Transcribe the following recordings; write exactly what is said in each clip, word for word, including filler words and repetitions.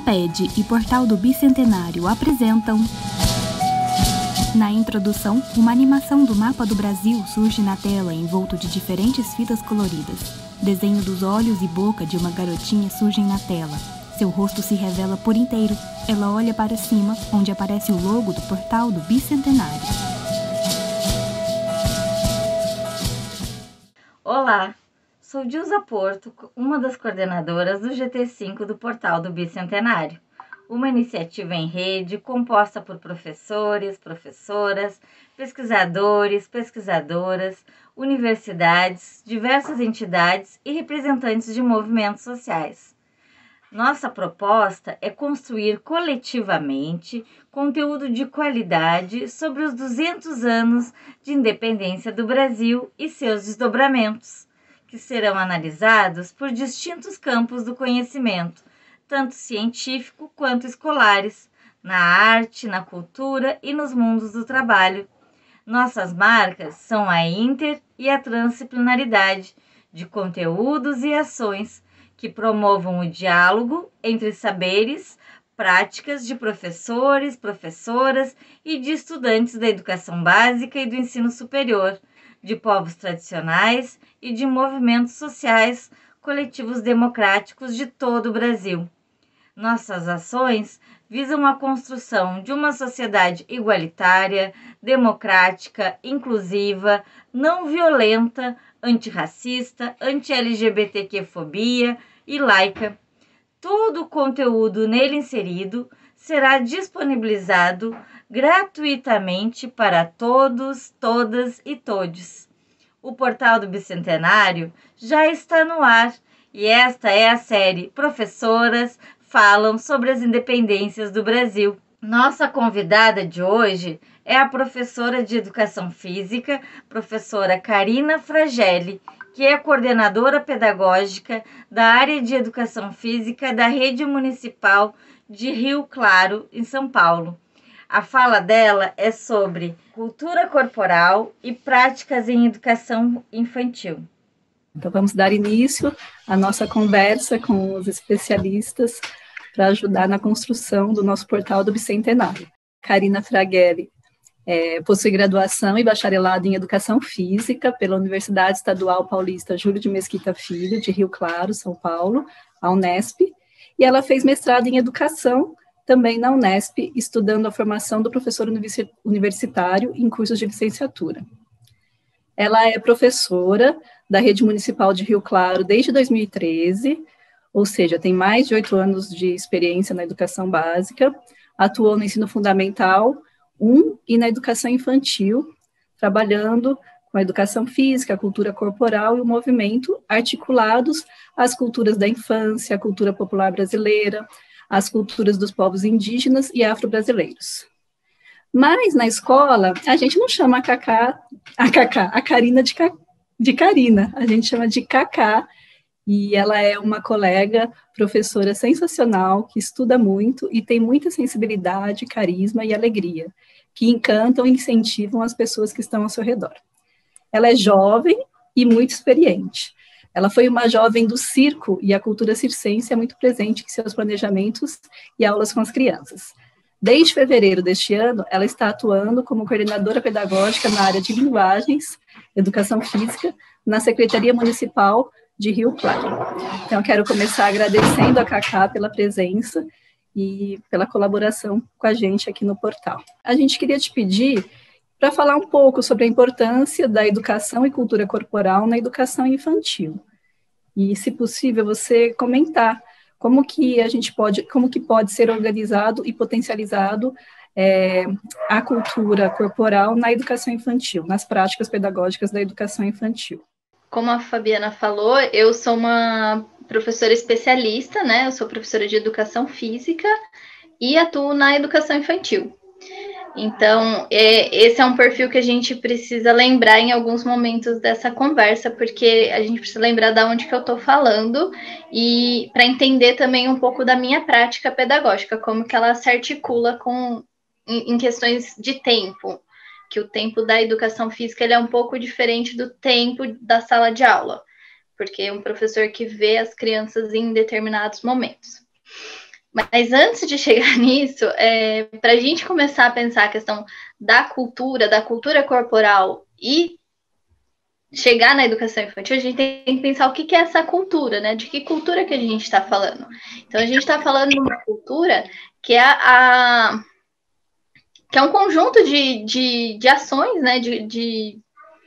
Amped e Portal do Bicentenário apresentam... Na introdução, uma animação do mapa do Brasil surge na tela envolto de diferentes fitas coloridas. Desenho dos olhos e boca de uma garotinha surgem na tela. Seu rosto se revela por inteiro. Ela olha para cima, onde aparece o logo do Portal do Bicentenário. Olá, sou Dilza Porto, uma das coordenadoras do G T cinco do Portal do Bicentenário, uma iniciativa em rede composta por professores, professoras, pesquisadores, pesquisadoras, universidades, diversas entidades e representantes de movimentos sociais. Nossa proposta é construir coletivamente conteúdo de qualidade sobre os duzentos anos de independência do Brasil e seus desdobramentos, que serão analisados por distintos campos do conhecimento, tanto científico quanto escolares, na arte, na cultura e nos mundos do trabalho. Nossas marcas são a inter e a transdisciplinaridade de conteúdos e ações que promovam o diálogo entre saberes, práticas de professores, professoras e de estudantes da educação básica e do ensino superior, de povos tradicionais e de movimentos sociais coletivos democráticos de todo o Brasil. Nossas ações visam a construção de uma sociedade igualitária, democrática, inclusiva, não violenta, antirracista, anti-L G B T Q-fobia e laica. Todo o conteúdo nele inserido será disponibilizado gratuitamente para todos, todas e todes. O Portal do Bicentenário já está no ar e esta é a série Professoras Falam sobre as Independências do Brasil. Nossa convidada de hoje é a professora de Educação Física, professora Karina Fragelli, que é coordenadora pedagógica da área de Educação Física da Rede Municipal de Rio Claro, em São Paulo. A fala dela é sobre cultura corporal e práticas em educação infantil. Então, vamos dar início à nossa conversa com os especialistas para ajudar na construção do nosso Portal do Bicentenário. Karina Fragelli é, possui graduação e bacharelado em Educação Física pela Universidade Estadual Paulista Júlio de Mesquita Filho, de Rio Claro, São Paulo, a Unesp, e ela fez mestrado em Educação, também na Unesp, estudando a formação do professor universitário em cursos de licenciatura. Ela é professora da Rede Municipal de Rio Claro desde dois mil e treze, ou seja, tem mais de oito anos de experiência na educação básica, atuou no ensino fundamental um e na educação infantil, trabalhando com a educação física, a cultura corporal e o movimento articulados às culturas da infância, a cultura popular brasileira, as culturas dos povos indígenas e afro-brasileiros. Mas, na escola, a gente não chama a Cacá, a Cacá, a Karina de, de Karina, a gente chama de Cacá, e ela é uma colega, professora sensacional, que estuda muito e tem muita sensibilidade, carisma e alegria, que encantam e incentivam as pessoas que estão ao seu redor. Ela é jovem e muito experiente. Ela foi uma jovem do circo e a cultura circense é muito presente em seus planejamentos e aulas com as crianças. Desde fevereiro deste ano, ela está atuando como coordenadora pedagógica na área de linguagens, educação física, na Secretaria Municipal de Rio Claro. Então, eu quero começar agradecendo a Cacá pela presença e pela colaboração com a gente aqui no portal. A gente queria te pedir para falar um pouco sobre a importância da educação e cultura corporal na educação infantil. E, se possível, você comentar como que a gente pode, como que pode ser organizado e potencializado é, a cultura corporal na educação infantil, nas práticas pedagógicas da educação infantil. Como a Fabiana falou, eu sou uma professora especialista, né? Eu sou professora de educação física e atuo na educação infantil. Então, é, esse é um perfil que a gente precisa lembrar em alguns momentos dessa conversa, porque a gente precisa lembrar de onde que eu estou falando e para entender também um pouco da minha prática pedagógica, como que ela se articula com, em, em questões de tempo, que o tempo da educação física ele é um pouco diferente do tempo da sala de aula, porque é um professor que vê as crianças em determinados momentos. Mas antes de chegar nisso, é, para a gente começar a pensar a questão da cultura, da cultura corporal e chegar na educação infantil, a gente tem que pensar o que é essa cultura, né? De que cultura que a gente está falando. Então, a gente está falando de uma cultura que é a, que é um conjunto de, de, de ações, né? De, de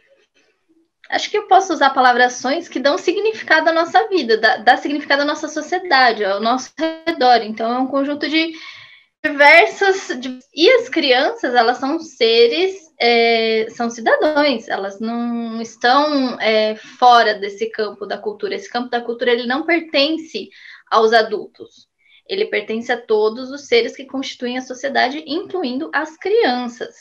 acho que eu posso usar a palavra ações que dão significado à nossa vida, dá, dá significado à nossa sociedade, ao nosso redor. Então, é um conjunto de diversas... De, e as crianças, elas são seres, é, são cidadãos, elas não estão é, fora desse campo da cultura. Esse campo da cultura, ele não pertence aos adultos. Ele pertence a todos os seres que constituem a sociedade, incluindo as crianças.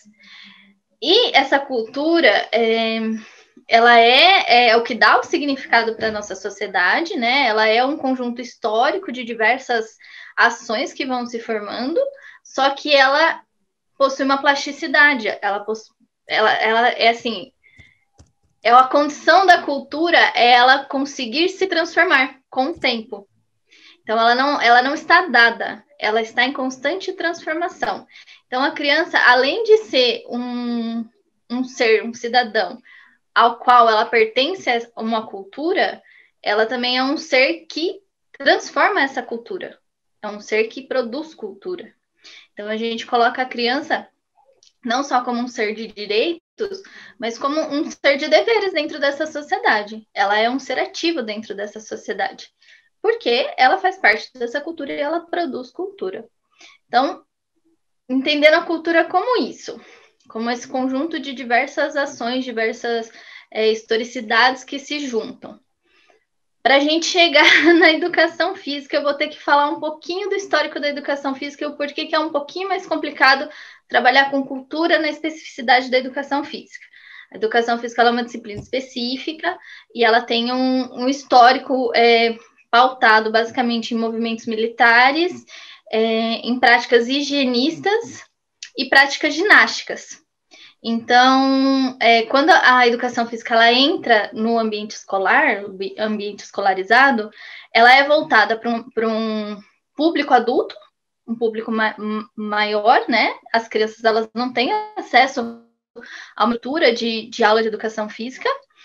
E essa cultura... É, ela é, é o que dá o significado para a nossa sociedade, né? Ela é um conjunto histórico de diversas ações que vão se formando, só que ela possui uma plasticidade, ela, possui, ela, ela é assim, é a condição da cultura é ela conseguir se transformar com o tempo. Então, ela não, ela não está dada, ela está em constante transformação. Então, a criança, além de ser um, um ser, um cidadão, ao qual ela pertence a uma cultura, ela também é um ser que transforma essa cultura. É um ser que produz cultura. Então, a gente coloca a criança não só como um ser de direitos, mas como um ser de deveres dentro dessa sociedade. Ela é um ser ativo dentro dessa sociedade. Porque ela faz parte dessa cultura e ela produz cultura. Então, entendendo a cultura como isso, como esse conjunto de diversas ações, diversas é, historicidades que se juntam. Para a gente chegar na educação física, eu vou ter que falar um pouquinho do histórico da educação física e o porquê que é um pouquinho mais complicado trabalhar com cultura na especificidade da educação física. A educação física ela é uma disciplina específica e ela tem um, um histórico é, pautado basicamente em movimentos militares, é, em práticas higienistas e práticas ginásticas. Então, é, quando a educação física ela entra no ambiente escolar, ambiente escolarizado, ela é voltada para um, para um público adulto, um público ma maior, né? As crianças elas não têm acesso a uma cultura de, de aula de educação física.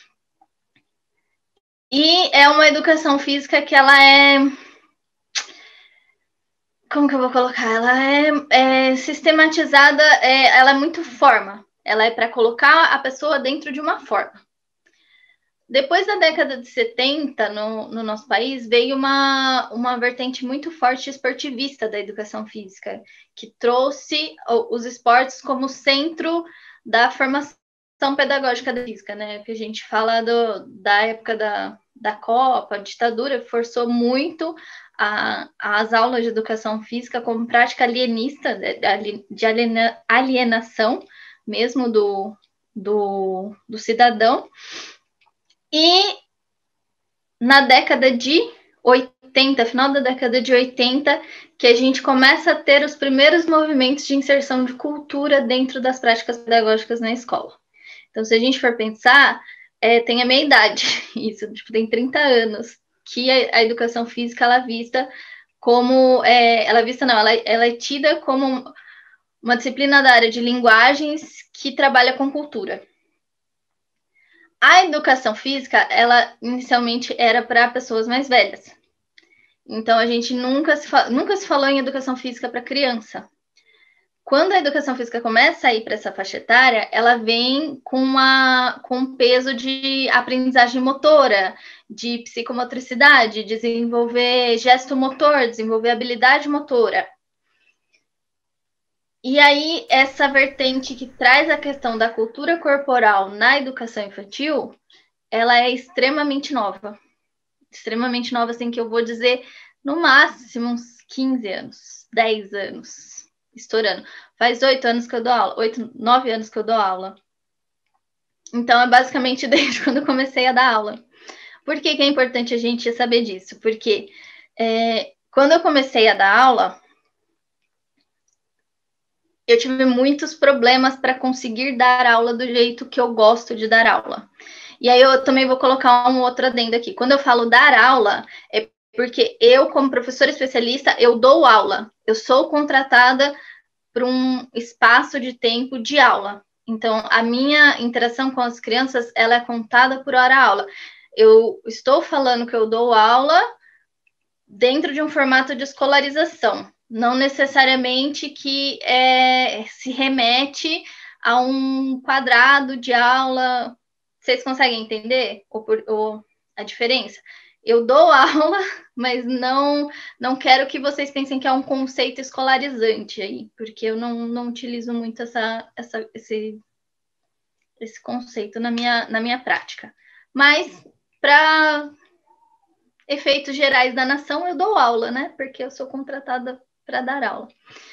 E é uma educação física que ela é... Como que eu vou colocar? Ela é, é sistematizada, é, ela é muito forma. Ela é para colocar a pessoa dentro de uma forma. Depois da década de setenta, no, no nosso país, veio uma, uma vertente muito forte esportivista da educação física, que trouxe os esportes como centro da formação pedagógica da física, né? Que a gente fala do, da época da, da Copa, a ditadura forçou muito a, as aulas de educação física como prática alienista, de, de aliena, alienação, mesmo do, do, do cidadão. E na década de oitenta, final da década de oitenta, que a gente começa a ter os primeiros movimentos de inserção de cultura dentro das práticas pedagógicas na escola. Então, se a gente for pensar, é, tem a minha idade, isso, tipo, tem trinta anos, que a, a educação física, ela é vista como, é, ela é vista não, ela, ela é tida como uma disciplina da área de linguagens que trabalha com cultura. A educação física, ela inicialmente era para pessoas mais velhas. Então, a gente nunca se, nunca se falou em educação física para criança. Quando a educação física começa a ir para essa faixa etária, ela vem com, uma, com um peso de aprendizagem motora, de psicomotricidade, desenvolver gesto motor, desenvolver habilidade motora. E aí, essa vertente que traz a questão da cultura corporal na educação infantil, ela é extremamente nova. Extremamente nova, assim, que eu vou dizer, no máximo, uns quinze anos, dez anos, estourando. Faz oito anos que eu dou aula, oito, nove anos que eu dou aula. Então, é basicamente desde quando eu comecei a dar aula. Por que que é importante a gente saber disso? Porque é, quando eu comecei a dar aula, eu tive muitos problemas para conseguir dar aula do jeito que eu gosto de dar aula. E aí eu também vou colocar um outro adendo aqui. Quando eu falo dar aula, é Porque eu, como professora especialista, eu dou aula. Eu sou contratada para um espaço de tempo de aula. Então, a minha interação com as crianças, ela é contada por hora-aula. Eu estou falando que eu dou aula dentro de um formato de escolarização, não necessariamente que é, se remete a um quadrado de aula. Vocês conseguem entender ou, ou a diferença? Eu dou aula, mas não, não quero que vocês pensem que é um conceito escolarizante aí, porque eu não, não utilizo muito essa, essa, esse, esse conceito na minha, na minha prática. Mas, para efeitos gerais da nação, eu dou aula, né? Porque eu sou contratada para dar aula.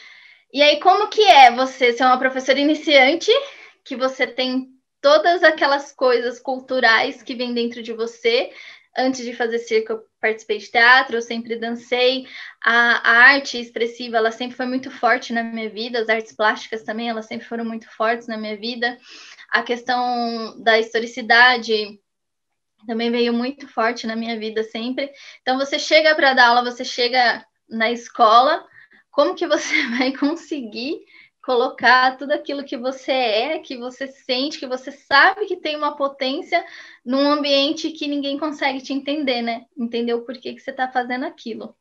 E aí, como que é você ser uma professora iniciante, que você tem todas aquelas coisas culturais que vêm dentro de você? Antes de fazer circo, eu participei de teatro, eu sempre dancei. A, a arte expressiva, ela sempre foi muito forte na minha vida. As artes plásticas também, elas sempre foram muito fortes na minha vida. A questão da historicidade também veio muito forte na minha vida sempre. Então, você chega para dar aula, você chega na escola, como que você vai conseguir colocar tudo aquilo que você é, que você sente, que você sabe que tem uma potência num ambiente que ninguém consegue te entender, né? Entender o porquê que você está fazendo aquilo.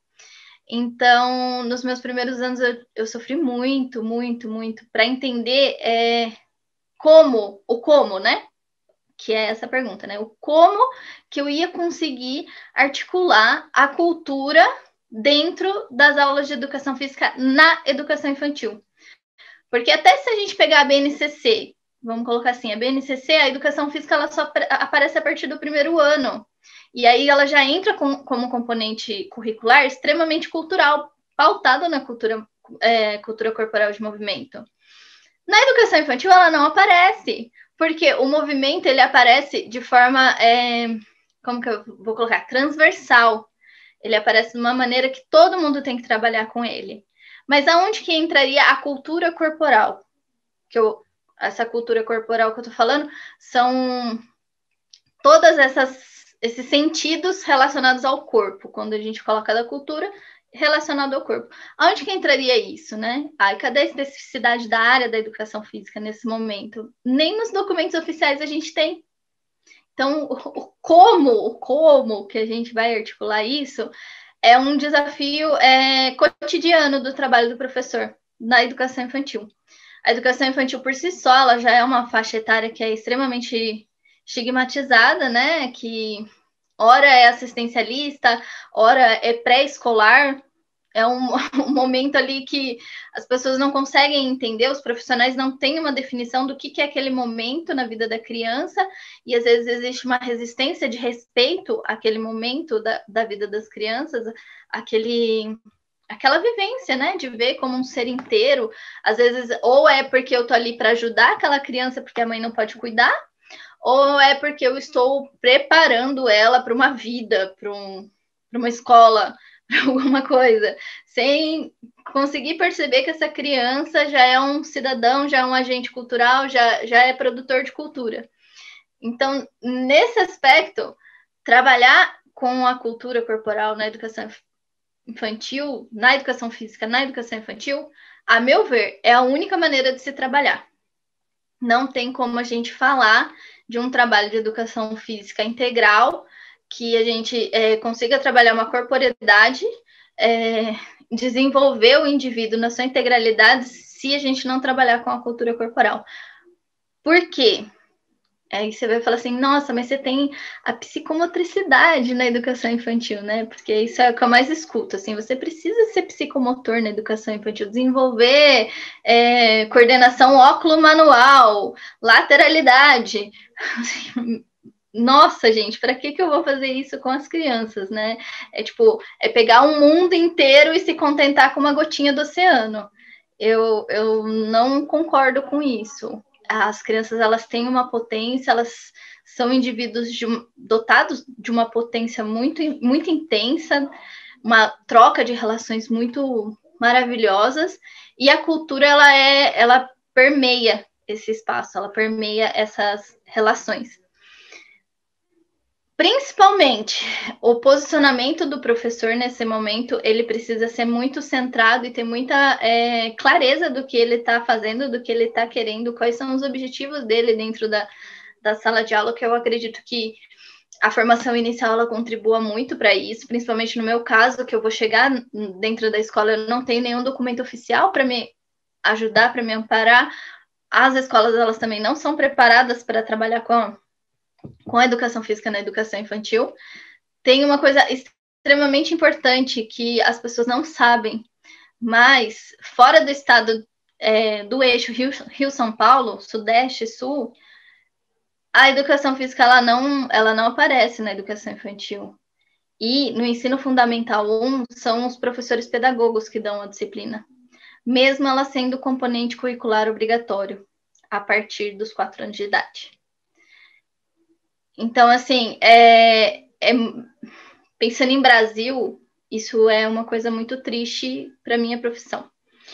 Então, nos meus primeiros anos, eu, eu sofri muito, muito, muito para entender é, como, o como, né? Que é essa pergunta, né? O como que eu ia conseguir articular a cultura dentro das aulas de educação física na educação infantil. Porque até se a gente pegar a B N C C, vamos colocar assim, a B N C C, a educação física, ela só aparece a partir do primeiro ano. E aí ela já entra com, como componente curricular extremamente cultural, pautado na cultura, é, cultura corporal de movimento. Na educação infantil, ela não aparece, porque o movimento, ele aparece de forma, é, como que eu vou colocar? Transversal. Ele aparece de uma maneira que todo mundo tem que trabalhar com ele. Mas aonde que entraria a cultura corporal? Que eu, essa cultura corporal que eu tô falando são todas essas esses sentidos relacionados ao corpo, quando a gente coloca da cultura relacionado ao corpo. Aonde que entraria isso, né? Ai, cadê a especificidade da área da educação física nesse momento? Nem nos documentos oficiais a gente tem. Então, o como, o como que a gente vai articular isso é um desafio é, cotidiano do trabalho do professor na educação infantil. A educação infantil, por si só, ela já é uma faixa etária que é extremamente estigmatizada, né? Que ora é assistencialista, ora é pré-escolar. É um, um momento ali que as pessoas não conseguem entender, os profissionais não têm uma definição do que, que é aquele momento na vida da criança, e às vezes existe uma resistência de respeito àquele momento da, da vida das crianças, aquele, aquela vivência, né, de ver como um ser inteiro. Às vezes, ou é porque eu tô ali para ajudar aquela criança porque a mãe não pode cuidar, ou é porque eu estou preparando ela para uma vida, para um, para uma escola, alguma coisa, sem conseguir perceber que essa criança já é um cidadão, já é um agente cultural, já, já é produtor de cultura. Então, nesse aspecto, trabalhar com a cultura corporal na educação infantil, na educação física, na educação infantil, a meu ver, é a única maneira de se trabalhar. Não tem como a gente falar de um trabalho de educação física integral que a gente é, consiga trabalhar uma corporeidade, é, desenvolver o indivíduo na sua integralidade se a gente não trabalhar com a cultura corporal. Por quê? Aí você vai falar assim, nossa, mas você tem a psicomotricidade na educação infantil, né? Porque isso é o que eu mais escuto, assim, você precisa ser psicomotor na educação infantil, desenvolver é, coordenação óculo-manual, lateralidade. Nossa, gente, para que, que eu vou fazer isso com as crianças, né? É tipo, é pegar um mundo inteiro e se contentar com uma gotinha do oceano. Eu, eu não concordo com isso. As crianças, elas têm uma potência, elas são indivíduos de, dotados de uma potência muito, muito intensa, uma troca de relações muito maravilhosas, e a cultura, ela, é, ela permeia esse espaço, ela permeia essas relações. Principalmente, o posicionamento do professor nesse momento, ele precisa ser muito centrado e ter muita é, clareza do que ele está fazendo, do que ele está querendo, quais são os objetivos dele dentro da, da sala de aula, que eu acredito que a formação inicial ela contribua muito para isso, principalmente no meu caso, que eu vou chegar dentro da escola, eu não tenho nenhum documento oficial para me ajudar, para me amparar. As escolas, elas também não são preparadas para trabalhar com, com a educação física na educação infantil. Tem uma coisa extremamente importante que as pessoas não sabem, mas fora do estado é, do eixo Rio, Rio-São Paulo, Sudeste e Sul, a educação física ela não, ela não aparece na educação infantil. E no ensino fundamental um, são os professores pedagogos que dão a disciplina, mesmo ela sendo componente curricular obrigatório, a partir dos quatro anos de idade. Então, assim, é, é, pensando em Brasil, isso é uma coisa muito triste para a minha profissão.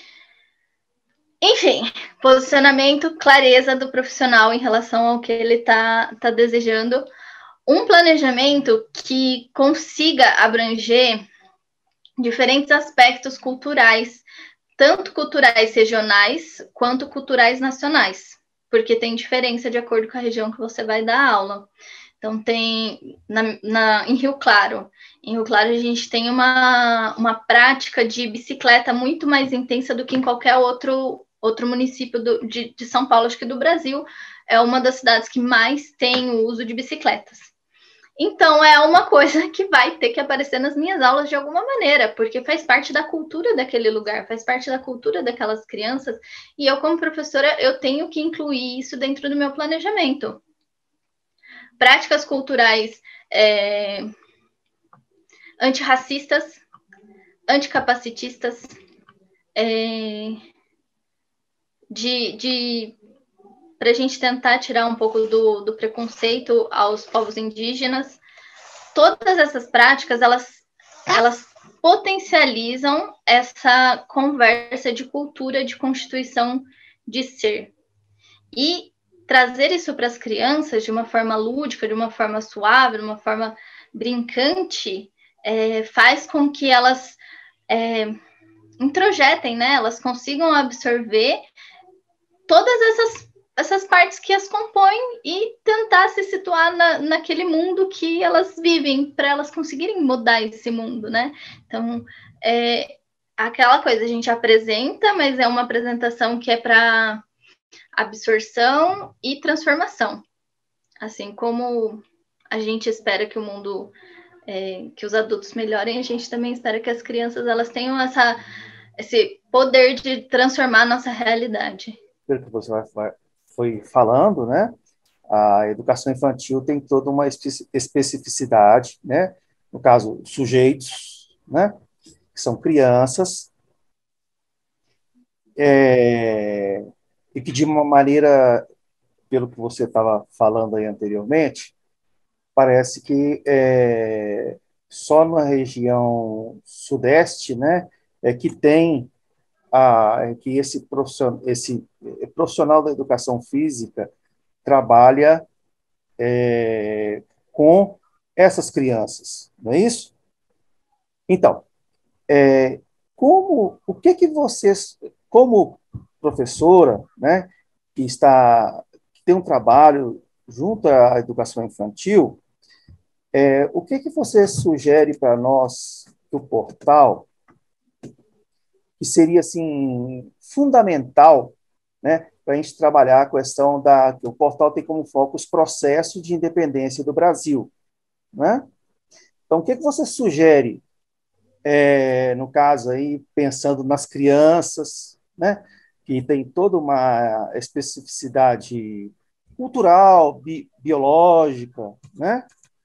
Enfim, posicionamento, clareza do profissional em relação ao que ele está tá desejando. Um planejamento que consiga abranger diferentes aspectos culturais, tanto culturais regionais quanto culturais nacionais, porque tem diferença de acordo com a região que você vai dar aula. Então, tem na, na, em Rio Claro. Em Rio Claro, a gente tem uma, uma prática de bicicleta muito mais intensa do que em qualquer outro, outro município do, de, de São Paulo, acho que do Brasil. É uma das cidades que mais tem o uso de bicicletas. Então, é uma coisa que vai ter que aparecer nas minhas aulas de alguma maneira, porque faz parte da cultura daquele lugar, faz parte da cultura daquelas crianças, e eu, como professora, eu tenho que incluir isso dentro do meu planejamento. Práticas culturais é, antirracistas, anticapacitistas, é, de, de para a gente tentar tirar um pouco do, do preconceito aos povos indígenas. Todas essas práticas, elas, elas potencializam essa conversa de cultura, de constituição de ser. E trazer isso para as crianças de uma forma lúdica, de uma forma suave, de uma forma brincante, é, faz com que elas é, introjetem, né? Elas consigam absorver todas essas, essas partes que as compõem e tentar se situar na, naquele mundo que elas vivem, para elas conseguirem mudar esse mundo, né? Então, é aquela coisa, a gente apresenta, mas é uma apresentação que é para absorção e transformação. Assim como a gente espera que o mundo, é, que os adultos melhorem, a gente também espera que as crianças elas tenham essa, esse poder de transformar a nossa realidade. Pelo que você vai, foi falando, né? A educação infantil tem toda uma especificidade, né? No caso, sujeitos, né? Que são crianças, é, e que de uma maneira, pelo que você estava falando aí anteriormente, parece que é, só na região sudeste, né, é que tem a, é que esse profissional, esse profissional da educação física trabalha é, com essas crianças, não é isso? Então, é, como, o que que vocês, como professora, né, que está, que tem um trabalho junto à educação infantil, é, o que que você sugere para nós do portal que seria assim fundamental, né, para a gente trabalhar a questão da que o portal tem como foco os processos de independência do Brasil, né? Então, o que que você sugere, é, no caso aí pensando nas crianças, né, que tem toda uma especificidade cultural, bi, biológica, né?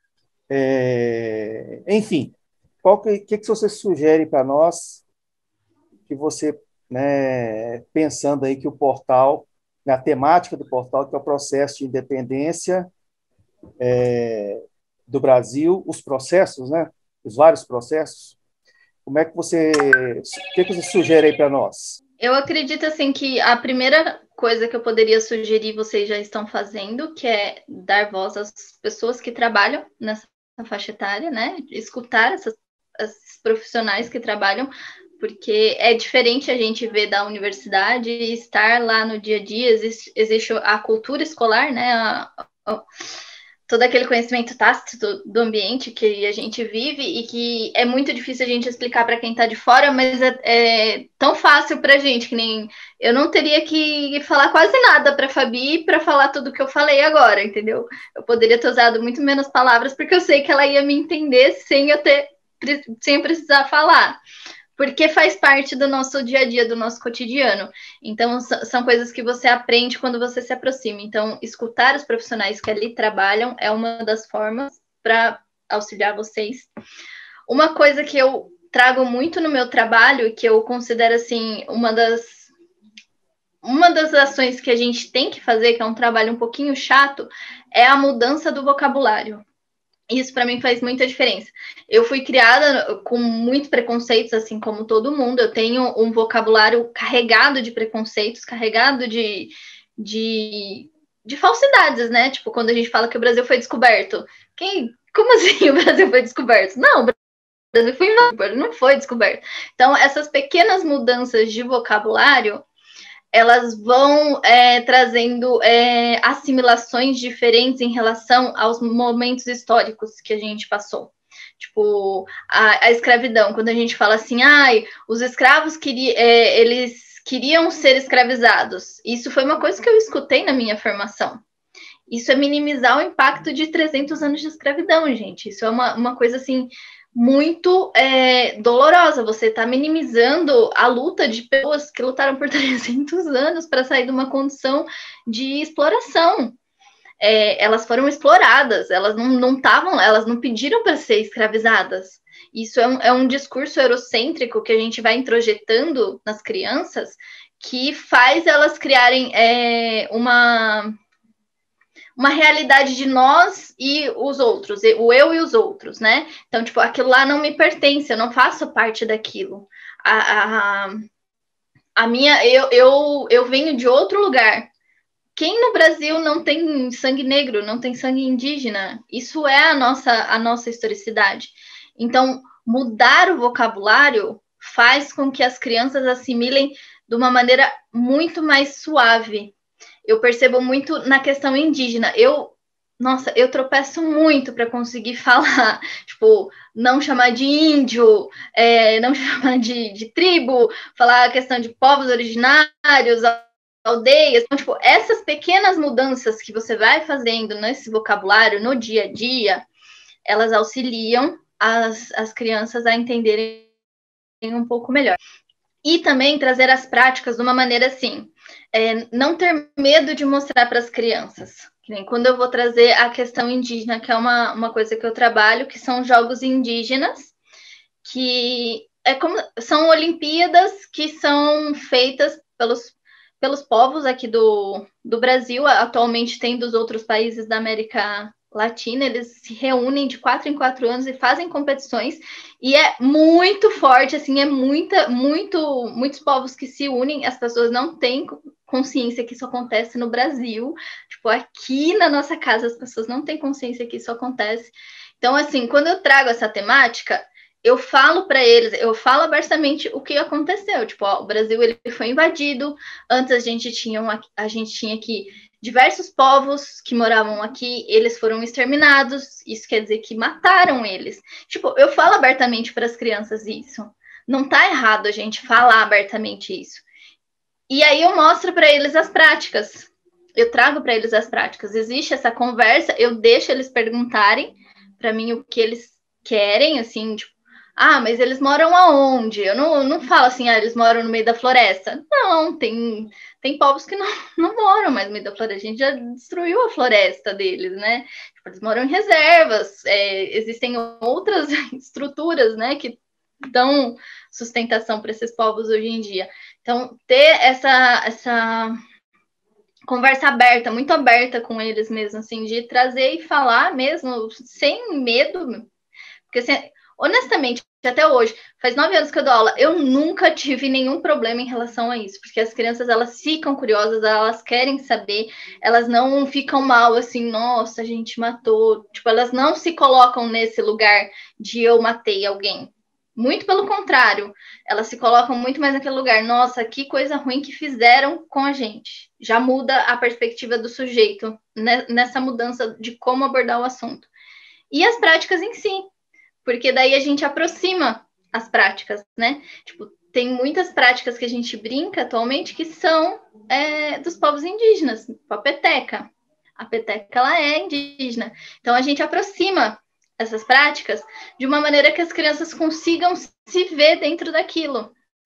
É, enfim, qual que, que, que você sugere para nós que você, né, pensando aí que o portal, na temática do portal, que é o processo de independência é, do Brasil, os processos, né, os vários processos, como é que você, o que, que você sugere aí para nós? Eu acredito, assim, que a primeira coisa que eu poderia sugerir, vocês já estão fazendo, que é dar voz às pessoas que trabalham nessa faixa etária, né? Escutar essas, esses profissionais que trabalham, porque é diferente a gente ver da universidade e estar lá no dia a dia, existe, existe a cultura escolar, né? A, a, todo aquele conhecimento tácito do ambiente que a gente vive e que é muito difícil a gente explicar para quem está de fora, mas é, é tão fácil para a gente, que nem eu não teria que falar quase nada para a Fabi para falar tudo o que eu falei agora, entendeu? Eu poderia ter usado muito menos palavras, porque eu sei que ela ia me entender sem eu ter, sem eu precisar falar. Porque faz parte do nosso dia a dia, do nosso cotidiano. Então, são coisas que você aprende quando você se aproxima. Então, escutar os profissionais que ali trabalham é uma das formas para auxiliar vocês. Uma coisa que eu trago muito no meu trabalho, e que eu considero, assim, uma das, uma das ações que a gente tem que fazer, que é um trabalho um pouquinho chato, é a mudança do vocabulário. Isso para mim faz muita diferença. Eu fui criada com muitos preconceitos, assim como todo mundo. Eu tenho um vocabulário carregado de preconceitos, carregado de, de, de falsidades, né? Tipo, quando a gente fala que o Brasil foi descoberto. Quem, como assim o Brasil foi descoberto? Não, o Brasil foi invadido, não foi descoberto. Então, essas pequenas mudanças de vocabulário, elas vão é, trazendo é, assimilações diferentes em relação aos momentos históricos que a gente passou. Tipo, a, a escravidão, quando a gente fala assim, ai, os escravos queriam, é, eles queriam ser escravizados. Isso foi uma coisa que eu escutei na minha formação. Isso é minimizar o impacto de trezentos anos de escravidão, gente. Isso é uma, uma coisa, assim, muito é, dolorosa. Você está minimizando a luta de pessoas que lutaram por trezentos anos para sair de uma condição de exploração. É, elas foram exploradas, elas não estavam, elas não pediram para ser escravizadas. Isso é um, é um discurso eurocêntrico que a gente vai introjetando nas crianças, que faz elas criarem é, uma... uma realidade de nós e os outros, o eu e os outros, né? Então, tipo, aquilo lá não me pertence, eu não faço parte daquilo. A, a, a minha, eu, eu, eu venho de outro lugar. Quem no Brasil não tem sangue negro, não tem sangue indígena? Isso é a nossa, a nossa historicidade. Então, mudar o vocabulário faz com que as crianças assimilem de uma maneira muito mais suave. Eu percebo muito na questão indígena. Eu, nossa, eu tropeço muito para conseguir falar, tipo, não chamar de índio, é, não chamar de, de tribo, falar a questão de povos originários, aldeias. Então, tipo, essas pequenas mudanças que você vai fazendo nesse vocabulário, no dia a dia, elas auxiliam as, as crianças a entenderem um pouco melhor. E também trazer as práticas de uma maneira assim, é, não ter medo de mostrar para as crianças. Que nem quando eu vou trazer a questão indígena, que é uma, uma coisa que eu trabalho, que são jogos indígenas, que é como, são Olimpíadas que são feitas pelos, pelos povos aqui do, do Brasil, atualmente tem dos outros países da América Latina, eles se reúnem de quatro em quatro anos e fazem competições, e é muito forte, assim, é muita, muito, muitos povos que se unem, as pessoas não têm consciência que isso acontece no Brasil, tipo, aqui na nossa casa as pessoas não têm consciência que isso acontece. Então, assim, quando eu trago essa temática, eu falo para eles, eu falo abertamente o que aconteceu, tipo, ó, o Brasil ele foi invadido, antes a gente tinha, uma, a gente tinha aqui diversos povos que moravam aqui, eles foram exterminados, isso quer dizer que mataram eles. Tipo, eu falo abertamente para as crianças isso. Não tá errado a gente falar abertamente isso. E aí eu mostro para eles as práticas. Eu trago para eles as práticas. Existe essa conversa, eu deixo eles perguntarem para mim o que eles querem, assim, tipo, ah, mas eles moram aonde? Eu não, não falo assim, ah, eles moram no meio da floresta. Não, tem, tem povos que não, não moram mais no meio da floresta. A gente já destruiu a floresta deles, né? Tipo, eles moram em reservas. É, existem outras estruturas, né, que dão sustentação para esses povos hoje em dia. Então, ter essa, essa conversa aberta, muito aberta com eles mesmo, assim, de trazer e falar mesmo, sem medo. Porque, assim, honestamente, até hoje, faz nove anos que eu dou aula, eu nunca tive nenhum problema em relação a isso, porque as crianças, elas ficam curiosas, elas querem saber, elas não ficam mal, assim, nossa, a gente matou, tipo, elas não se colocam nesse lugar de eu matei alguém. Muito pelo contrário, elas se colocam muito mais naquele lugar, nossa, que coisa ruim que fizeram com a gente. Já muda a perspectiva do sujeito, né, nessa mudança de como abordar o assunto. E as práticas em si, porque daí a gente aproxima as práticas, né? Tipo, tem muitas práticas que a gente brinca atualmente que são é, dos povos indígenas, tipo a peteca. A peteca, ela é indígena. Então, a gente aproxima essas práticas de uma maneira que as crianças consigam se ver dentro daquilo.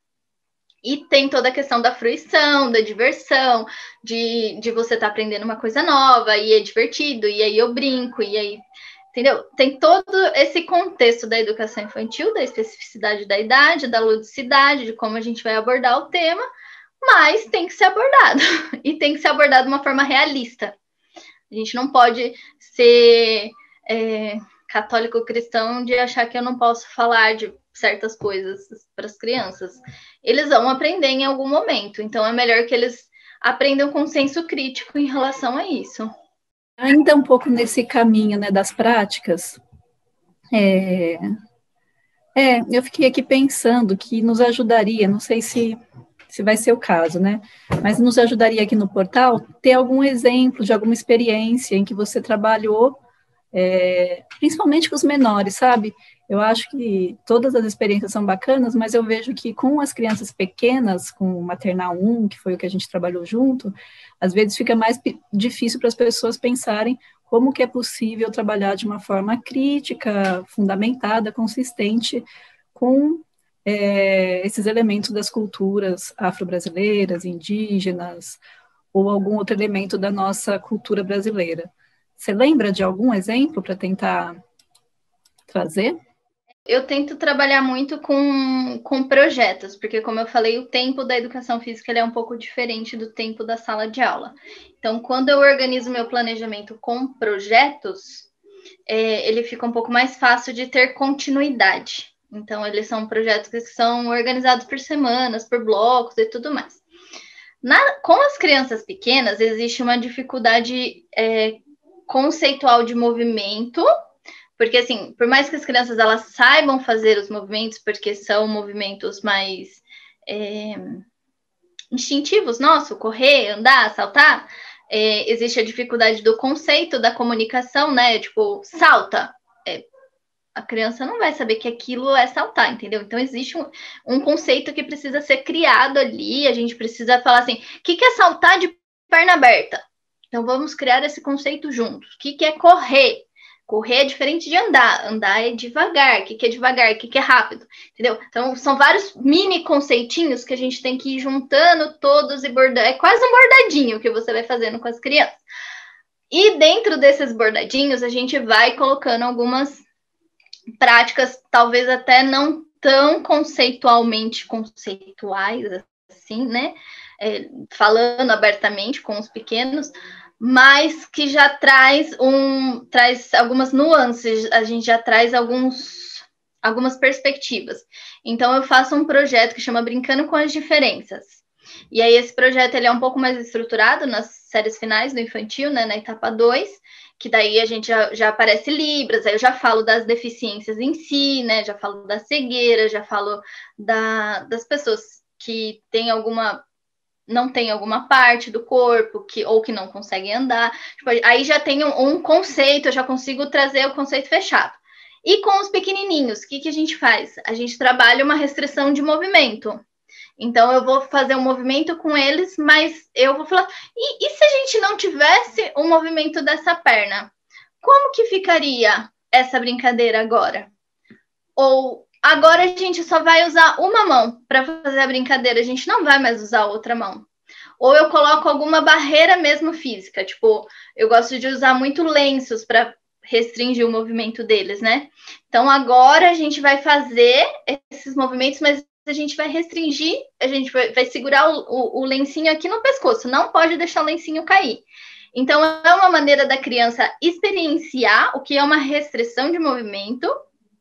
E tem toda a questão da fruição, da diversão, de, de você estar tá aprendendo uma coisa nova, e é divertido, e aí eu brinco, e aí... Entendeu? Tem todo esse contexto da educação infantil, da especificidade da idade, da ludicidade, de como a gente vai abordar o tema, mas tem que ser abordado. E tem que ser abordado de uma forma realista. A gente não pode ser é, católico cristão de achar que eu não posso falar de certas coisas para as crianças. Eles vão aprender em algum momento, então é melhor que eles aprendam com senso crítico em relação a isso. Ainda um pouco nesse caminho, né, das práticas, é, é, eu fiquei aqui pensando que nos ajudaria, não sei se, se vai ser o caso, né, mas nos ajudaria aqui no portal ter algum exemplo de alguma experiência em que você trabalhou, é, principalmente com os menores, sabe? Eu acho que todas as experiências são bacanas, mas eu vejo que com as crianças pequenas, com o Maternal um, que foi o que a gente trabalhou junto, às vezes fica mais difícil para as pessoas pensarem como que é possível trabalhar de uma forma crítica, fundamentada, consistente, com é, esses elementos das culturas afro-brasileiras, indígenas, ou algum outro elemento da nossa cultura brasileira. Você lembra de algum exemplo para tentar trazer? Eu tento trabalhar muito com, com projetos, porque, como eu falei, o tempo da educação física ele é um pouco diferente do tempo da sala de aula. Então, quando eu organizo meu planejamento com projetos, é, ele fica um pouco mais fácil de ter continuidade. Então, eles são projetos que são organizados por semanas, por blocos e tudo mais. Na, com as crianças pequenas, existe uma dificuldade é, conceitual de movimento, porque, assim, por mais que as crianças elas saibam fazer os movimentos, porque são movimentos mais é, instintivos, nosso, correr, andar, saltar, é, existe a dificuldade do conceito da comunicação, né? Tipo, salta. É, a criança não vai saber que aquilo é saltar, entendeu? Então, existe um, um conceito que precisa ser criado ali, a gente precisa falar assim, o que, que é saltar de perna aberta? Então, vamos criar esse conceito juntos. O que, que é correr? Correr é diferente de andar. Andar é devagar. O que, que é devagar? O que, que é rápido? Entendeu? Então, são vários mini conceitinhos que a gente tem que ir juntando todos e bordando. É quase um bordadinho que você vai fazendo com as crianças. E dentro desses bordadinhos, a gente vai colocando algumas práticas, talvez até não tão conceitualmente conceituais, assim, né? É, falando abertamente com os pequenos, mas que já traz um traz algumas nuances, a gente já traz alguns, algumas perspectivas. Então, eu faço um projeto que chama Brincando com as Diferenças. E aí, esse projeto ele é um pouco mais estruturado nas séries finais do infantil, né, na etapa dois, que daí a gente já, já aparece Libras, aí eu já falo das deficiências em si, né, já falo da cegueira, já falo da, das pessoas que têm alguma... não tem alguma parte do corpo, que, ou que não conseguem andar. Tipo, aí já tem um, um conceito, eu já consigo trazer o conceito fechado. E com os pequenininhos, o que, que a gente faz? A gente trabalha uma restrição de movimento. Então, eu vou fazer um movimento com eles, mas eu vou falar... E, e se a gente não tivesse o um movimento dessa perna? Como que ficaria essa brincadeira agora? Ou... agora a gente só vai usar uma mão para fazer a brincadeira, a gente não vai mais usar a outra mão. Ou eu coloco alguma barreira mesmo física, tipo, eu gosto de usar muito lenços para restringir o movimento deles, né? Então agora a gente vai fazer esses movimentos, mas a gente vai restringir, a gente vai, vai segurar o, o, o lencinho aqui no pescoço, não pode deixar o lencinho cair. Então é uma maneira da criança experienciar o que é uma restrição de movimento,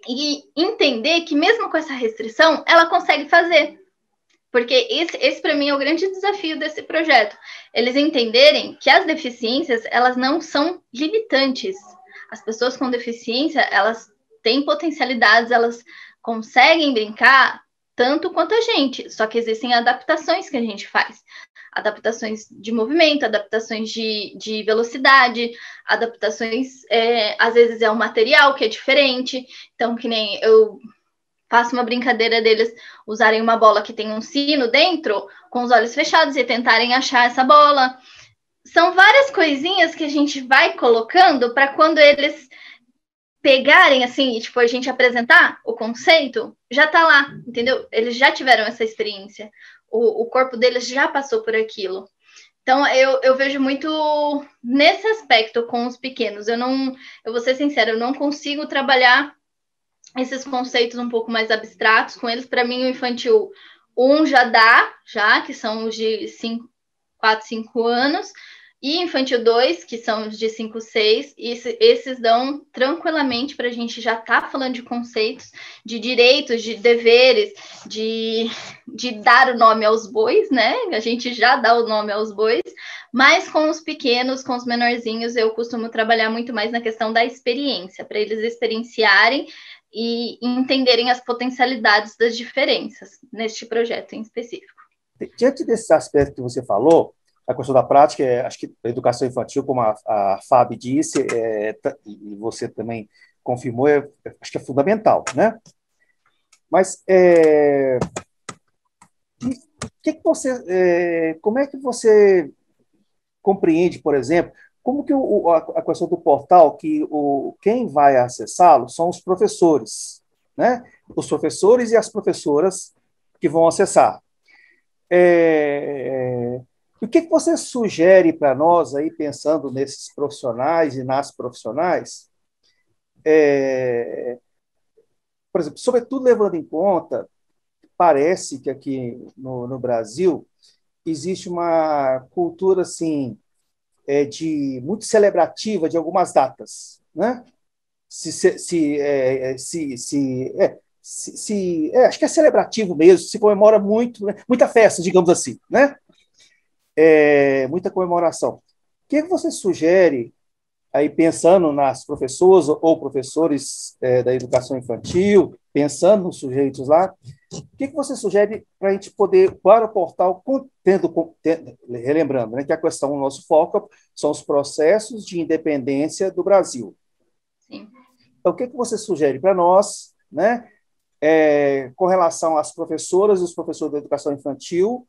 e entender que mesmo com essa restrição, ela consegue fazer. Porque esse, esse para mim, é o grande desafio desse projeto. Eles entenderem que as deficiências, elas não são limitantes. As pessoas com deficiência, elas têm potencialidades, elas conseguem brincar tanto quanto a gente. Só que existem adaptações que a gente faz. Adaptações de movimento, adaptações de, de velocidade, adaptações, é, às vezes é um material que é diferente. Então, que nem eu faço uma brincadeira deles usarem uma bola que tem um sino dentro, com os olhos fechados, e tentarem achar essa bola. São várias coisinhas que a gente vai colocando para quando eles pegarem, assim, e, tipo, a gente apresentar o conceito, já tá lá, entendeu? Eles já tiveram essa experiência. O, o corpo deles já passou por aquilo. Então, eu, eu vejo muito nesse aspecto com os pequenos. Eu não, eu vou ser sincera, eu não consigo trabalhar esses conceitos um pouco mais abstratos com eles. Para mim, o infantil um já dá, já, que são os de quatro, cinco anos, e infantil dois, que são os de cinco, seis, e esse, esses dão tranquilamente para a gente já estar tá falando de conceitos, de direitos, de deveres, de, de dar o nome aos bois, né? A gente já dá o nome aos bois, mas com os pequenos, com os menorzinhos, eu costumo trabalhar muito mais na questão da experiência, para eles experienciarem e entenderem as potencialidades das diferenças neste projeto em específico. Diante desse aspecto que você falou, a questão da prática, é, acho que a educação infantil, como a, a Fábio disse, é, e você também confirmou, é, acho que é fundamental, né? Mas é, que que você, é, como é que você compreende, por exemplo, como que o, a, a questão do portal, que o, quem vai acessá-lo são os professores, né? Os professores e as professoras que vão acessar. É, o que, que você sugere para nós, aí, pensando nesses profissionais e nas profissionais, é, por exemplo, sobretudo levando em conta, parece que aqui no, no Brasil existe uma cultura assim, é, de, muito celebrativa de algumas datas, né? Se, se, se, é, se, se, é, se, se é, acho que é celebrativo mesmo, se comemora muito, né? Muita festa, digamos assim, né? É, muita comemoração. O que você sugere, aí pensando nas professoras ou professores é, da educação infantil, pensando nos sujeitos lá, o que você sugere para a gente poder, para o portal, tendo, tendo, relembrando, né, que a questão, o nosso foco são os processos de independência do Brasil. Sim. Então, o que você sugere para nós, né, é, com relação às professoras e os professores da educação infantil,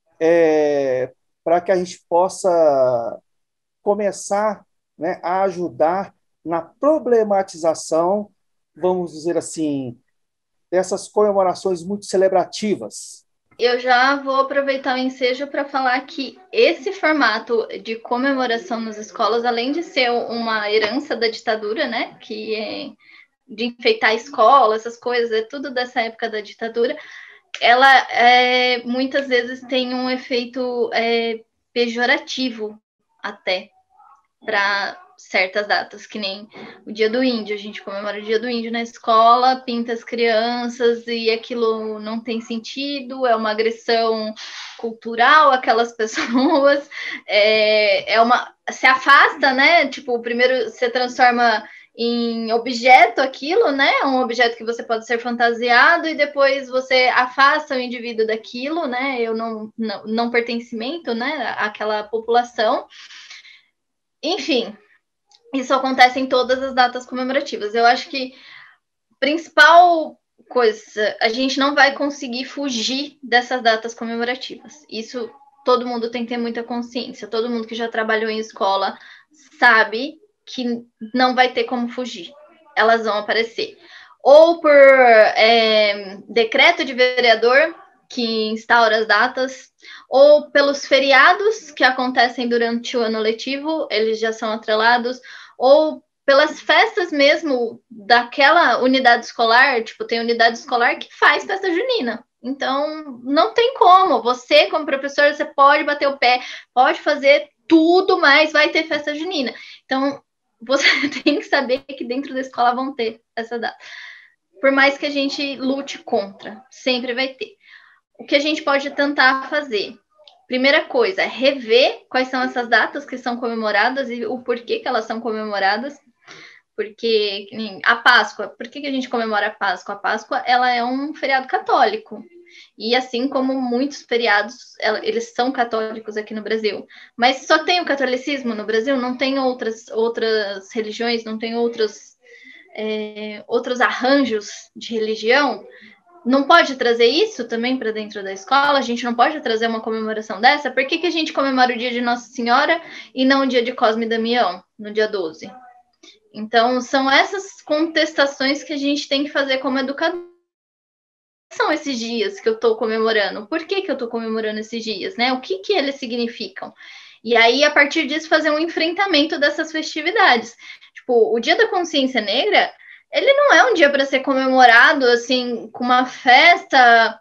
é, para que a gente possa começar, né, a ajudar na problematização, vamos dizer assim, dessas comemorações muito celebrativas? Eu já vou aproveitar o ensejo para falar que esse formato de comemoração nas escolas, além de ser uma herança da ditadura, né, que é de enfeitar a escola, essas coisas, é tudo dessa época da ditadura, ela é, muitas vezes tem um efeito é, pejorativo até para certas datas, que nem o Dia do Índio. A gente comemora o Dia do Índio na escola, pinta as crianças e aquilo não tem sentido, é uma agressão cultural aquelas pessoas, é, é uma, se afasta, né? Tipo, primeiro você transforma em objeto aquilo, né? Um objeto que você pode ser fantasiado e depois você afasta o indivíduo daquilo, né? Eu não, não, não pertencimento, né? Àquela população. Enfim, isso acontece em todas as datas comemorativas. Eu acho que a principal coisa, a gente não vai conseguir fugir dessas datas comemorativas. Isso todo mundo tem que ter muita consciência. Todo mundo que já trabalhou em escola sabe que não vai ter como fugir. Elas vão aparecer. Ou por é, decreto de vereador, que instaura as datas, ou pelos feriados que acontecem durante o ano letivo, eles já são atrelados, ou pelas festas mesmo daquela unidade escolar, tipo, tem unidade escolar que faz festa junina. Então, não tem como. Você, como professor, você pode bater o pé, pode fazer tudo, mas vai ter festa junina. Então, você tem que saber que dentro da escola vão ter essa data. por mais que a gente lute contra, sempre vai ter. O que a gente pode tentar fazer? Primeira coisa, rever quais são essas datas que são comemoradas e o porquê que elas são comemoradas. Porque a Páscoa, por que, que a gente comemora a Páscoa? A Páscoa, ela é um feriado católico. E assim como muitos feriados, eles são católicos aqui no Brasil. Mas só tem o catolicismo no Brasil? Não tem outras, outras religiões? Não tem outros, é, outros arranjos de religião? Não pode trazer isso também para dentro da escola? A gente não pode trazer uma comemoração dessa? Por que, que a gente comemora o dia de Nossa Senhora e não o dia de Cosme e Damião, no dia doze? Então, são essas contestações que a gente tem que fazer como educador. São esses dias que eu estou comemorando? Por que, que eu estou comemorando esses dias? Né? O que, que eles significam? E aí, a partir disso, fazer um enfrentamento dessas festividades. Tipo, o Dia da Consciência Negra, ele não é um dia para ser comemorado, assim, com uma festa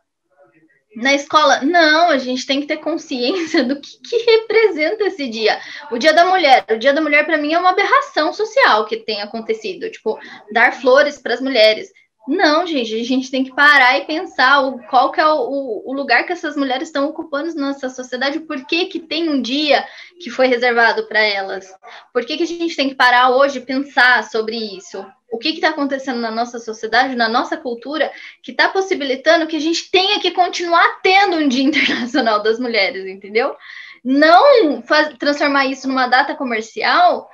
na escola. Não, a gente tem que ter consciência do que, que representa esse dia. O Dia da Mulher. O Dia da Mulher, para mim, é uma aberração social que tem acontecido. Tipo, dar flores para as mulheres. Não, gente, a gente tem que parar e pensar o, qual que é o, o lugar que essas mulheres estão ocupando na nossa sociedade, por que, que tem um dia que foi reservado para elas. Por que, que a gente tem que parar hoje e pensar sobre isso? O que está acontecendo na nossa sociedade, na nossa cultura, que está possibilitando que a gente tenha que continuar tendo um Dia Internacional das Mulheres, entendeu? Não faz, transformar isso numa data comercial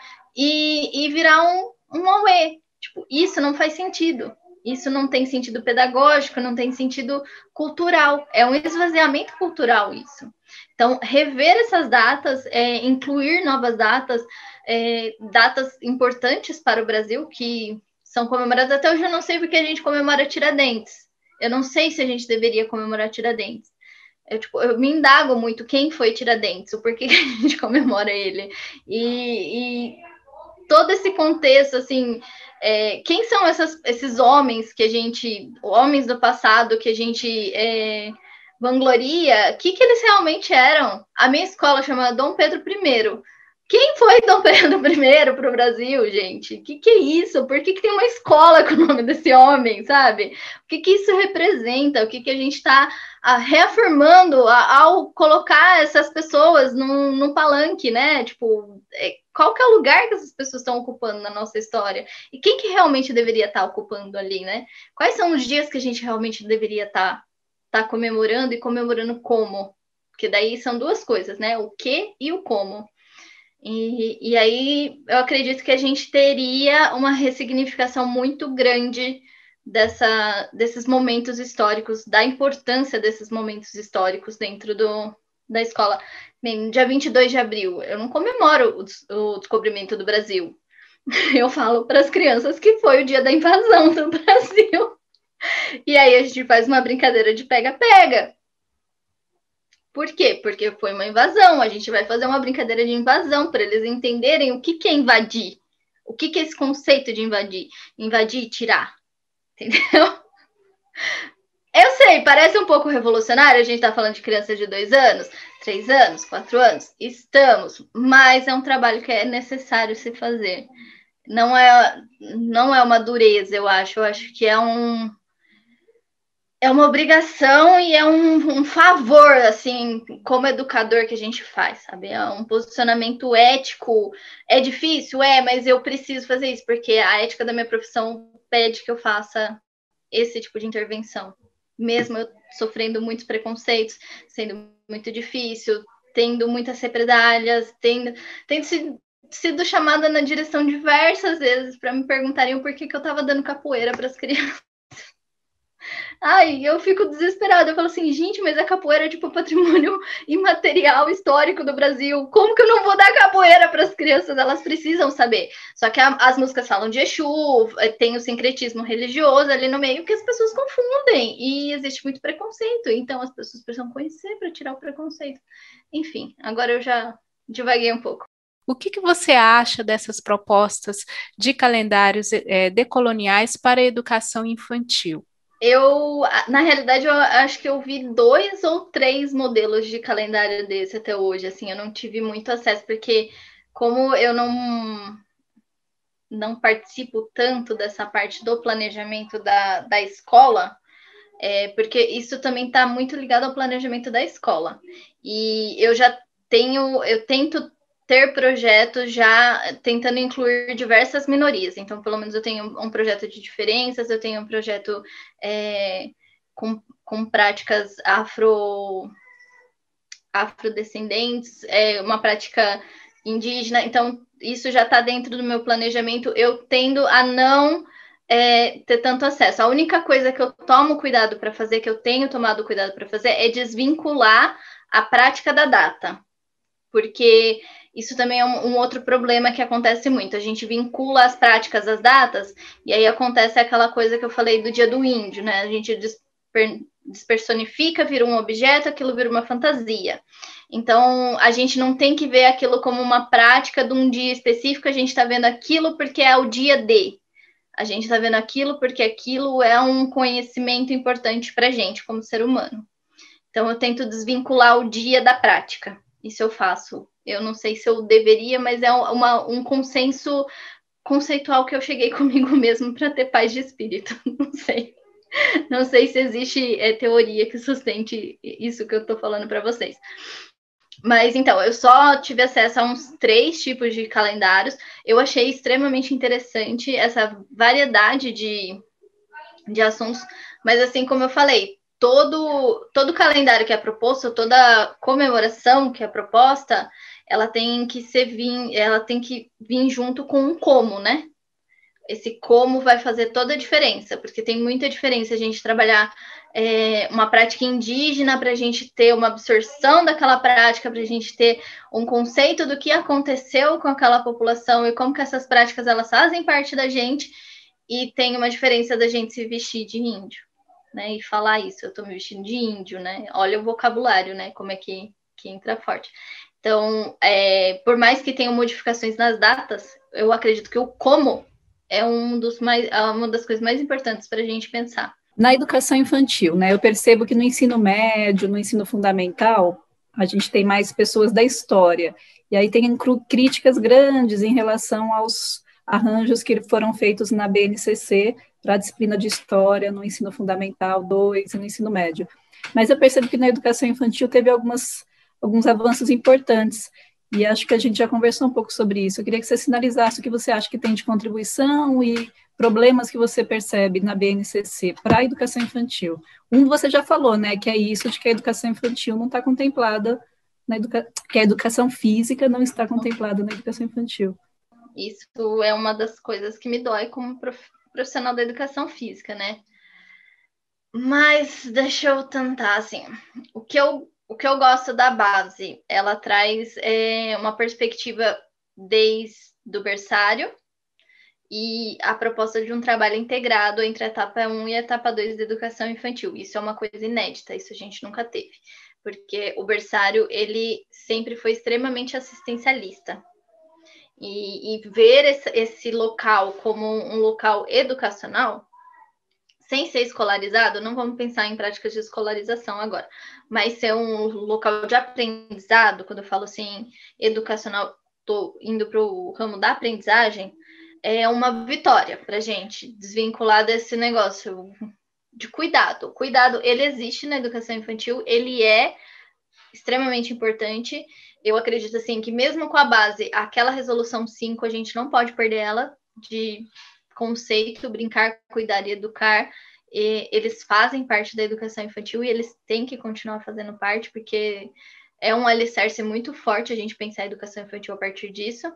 e, e virar um, um auê. Tipo, isso não faz sentido. Isso não tem sentido pedagógico, não tem sentido cultural. É um esvaziamento cultural isso. Então, rever essas datas, é, incluir novas datas, é, datas importantes para o Brasil, que são comemoradas. Até hoje eu não sei porque a gente comemora Tiradentes. Eu não sei se a gente deveria comemorar Tiradentes. Eu, tipo, eu me indago muito quem foi Tiradentes, o porquê que a gente comemora ele. E, e todo esse contexto, assim, é, quem são essas, esses homens que a gente, homens do passado que a gente é, vangloria, o que, que eles realmente eram? A minha escola chama Dom Pedro I. Quem foi Dom Pedro I para o Brasil, gente? O que, que é isso? Por que, que tem uma escola com o nome desse homem, sabe? O que, que isso representa? O que, que a gente está reafirmando a, ao colocar essas pessoas num, num palanque, né? Tipo, é, qual que é o lugar que essas pessoas estão ocupando na nossa história? E quem que realmente deveria estar ocupando ali, né? Quais são os dias que a gente realmente deveria estar, estar comemorando e comemorando como? Porque daí são duas coisas, né? O que e o como. E, e aí eu acredito que a gente teria uma ressignificação muito grande dessa, desses momentos históricos, da importância desses momentos históricos dentro do, da escola. Bem, dia vinte e dois de abril, eu não comemoro o, o descobrimento do Brasil. Eu falo para as crianças que foi o dia da invasão do Brasil. E aí a gente faz uma brincadeira de pega-pega. Por quê? Porque foi uma invasão. A gente vai fazer uma brincadeira de invasão para eles entenderem o que, que é invadir. O que, que é esse conceito de invadir? Invadir e tirar. Entendeu? Eu sei, parece um pouco revolucionário. A gente está falando de crianças de dois anos, três anos, quatro anos. Estamos, mas é um trabalho que é necessário se fazer. Não é, não é uma dureza, eu acho. Eu acho que é um... É uma obrigação e é um, um favor, assim, como educador que a gente faz, sabe? É um posicionamento ético. É difícil? É, mas eu preciso fazer isso, porque a ética da minha profissão pede que eu faça esse tipo de intervenção. Mesmo eu sofrendo muitos preconceitos, sendo muito difícil, tendo muitas represálias, tendo, tendo sido, sido chamada na direção diversas vezes para me perguntarem o porquê que eu estava dando capoeira para as crianças. Ai, eu fico desesperada. Eu falo assim, gente, mas a capoeira é tipo patrimônio imaterial histórico do Brasil. Como que eu não vou dar capoeira para as crianças? Elas precisam saber. Só que a, as músicas falam de Exu, tem o sincretismo religioso ali no meio que as pessoas confundem. E existe muito preconceito. Então as pessoas precisam conhecer para tirar o preconceito. Enfim, agora eu já divaguei um pouco. O que, que você acha dessas propostas de calendários é, decoloniais para a educação infantil? Eu, na realidade, eu acho que eu vi dois ou três modelos de calendário desse até hoje, assim, eu não tive muito acesso, porque como eu não, não participo tanto dessa parte do planejamento da, da escola, é, porque isso também está muito ligado ao planejamento da escola. E eu já tenho, eu tento ter projetos já tentando incluir diversas minorias. Então, pelo menos eu tenho um projeto de diferenças, eu tenho um projeto é, com, com práticas afro, afrodescendentes, é, uma prática indígena. Então, isso já está dentro do meu planejamento. Eu tendo a não é, ter tanto acesso. A única coisa que eu tomo cuidado para fazer, que eu tenho tomado cuidado para fazer, é desvincular a prática da data. Porque isso também é um, um outro problema que acontece muito. A gente vincula as práticas às datas, e aí acontece aquela coisa que eu falei do dia do índio, né? A gente desper, despersonifica, vira um objeto, aquilo vira uma fantasia. Então, a gente não tem que ver aquilo como uma prática de um dia específico, a gente está vendo aquilo porque é o dia de. A gente está vendo aquilo porque aquilo é um conhecimento importante para a gente, como ser humano. Então, eu tento desvincular o dia da prática. Isso eu faço. Eu não sei se eu deveria, mas é uma, um consenso conceitual que eu cheguei comigo mesmo para ter paz de espírito. Não sei. Não sei se existe é, teoria que sustente isso que eu estou falando para vocês. Mas, então, eu só tive acesso a uns três tipos de calendários. Eu achei extremamente interessante essa variedade de, de assuntos. Mas, assim como eu falei, todo, todo calendário que é proposto, toda comemoração que é proposta, ela tem que ser vir, ela tem que vir junto com um como, né? Esse como vai fazer toda a diferença, porque tem muita diferença a gente trabalhar é, uma prática indígena para a gente ter uma absorção daquela prática, para a gente ter um conceito do que aconteceu com aquela população e como que essas práticas elas fazem parte da gente, e tem uma diferença da gente se vestir de índio, né? E falar isso, eu estou me vestindo de índio, né? Olha o vocabulário, né? Como é que, que entra forte. Então, é, por mais que tenham modificações nas datas, eu acredito que o como é um dos mais, uma das coisas mais importantes para a gente pensar. Na educação infantil, né, eu percebo que no ensino médio, no ensino fundamental, a gente tem mais pessoas da história, e aí tem críticas grandes em relação aos arranjos que foram feitos na B N C C para a disciplina de história no ensino fundamental dois e no ensino médio. Mas eu percebo que na educação infantil teve algumas, alguns avanços importantes, e acho que a gente já conversou um pouco sobre isso. Eu queria que você sinalizasse o que você acha que tem de contribuição e problemas que você percebe na B N C C para a educação infantil. Um você já falou, né, que é isso de que a educação infantil não está contemplada, na educa... que a educação física não está contemplada na educação infantil. Isso é uma das coisas que me dói como profissional da educação física, né? Mas deixa eu tentar, assim, o que eu O que eu gosto da base, ela traz é, uma perspectiva desde o berçário e a proposta de um trabalho integrado entre a etapa um e a etapa dois da educação infantil. Isso é uma coisa inédita, isso a gente nunca teve, porque o berçário, ele sempre foi extremamente assistencialista. E, e ver esse, esse local como um local educacional, sem ser escolarizado, não vamos pensar em práticas de escolarização agora, mas ser um local de aprendizado, quando eu falo assim, educacional, estou indo para o ramo da aprendizagem, é uma vitória para a gente, desvincular desse negócio de cuidado. O cuidado, ele existe na educação infantil, ele é extremamente importante. Eu acredito, assim, que mesmo com a base, aquela resolução cinco, a gente não pode perder ela de conceito, brincar, cuidar e educar, e eles fazem parte da educação infantil e eles têm que continuar fazendo parte, porque é um alicerce muito forte a gente pensar a educação infantil a partir disso.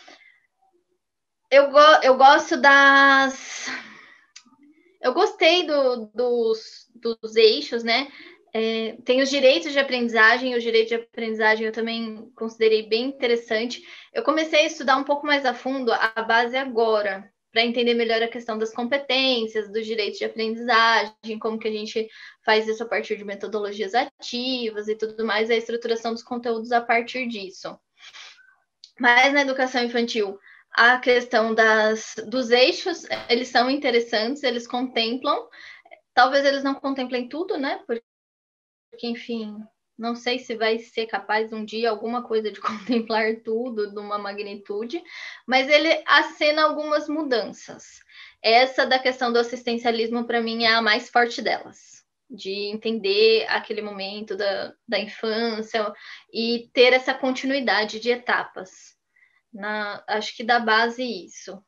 Eu, go- eu gosto das... Eu gostei do, dos, dos eixos, né? É, tem os direitos de aprendizagem, os direitos de aprendizagem eu também considerei bem interessante. Eu comecei a estudar um pouco mais a fundo a base agora, para entender melhor a questão das competências, dos direitos de aprendizagem, como que a gente faz isso a partir de metodologias ativas e tudo mais, a estruturação dos conteúdos a partir disso. Mas na educação infantil, a questão das, dos eixos, eles são interessantes, eles contemplam, talvez eles não contemplem tudo, né? Porque, enfim, Não sei se vai ser capaz um dia alguma coisa de contemplar tudo de uma magnitude, mas ele acena algumas mudanças. Essa da questão do assistencialismo, para mim, é a mais forte delas, de entender aquele momento da, da infância e ter essa continuidade de etapas. Na, acho que dá base isso,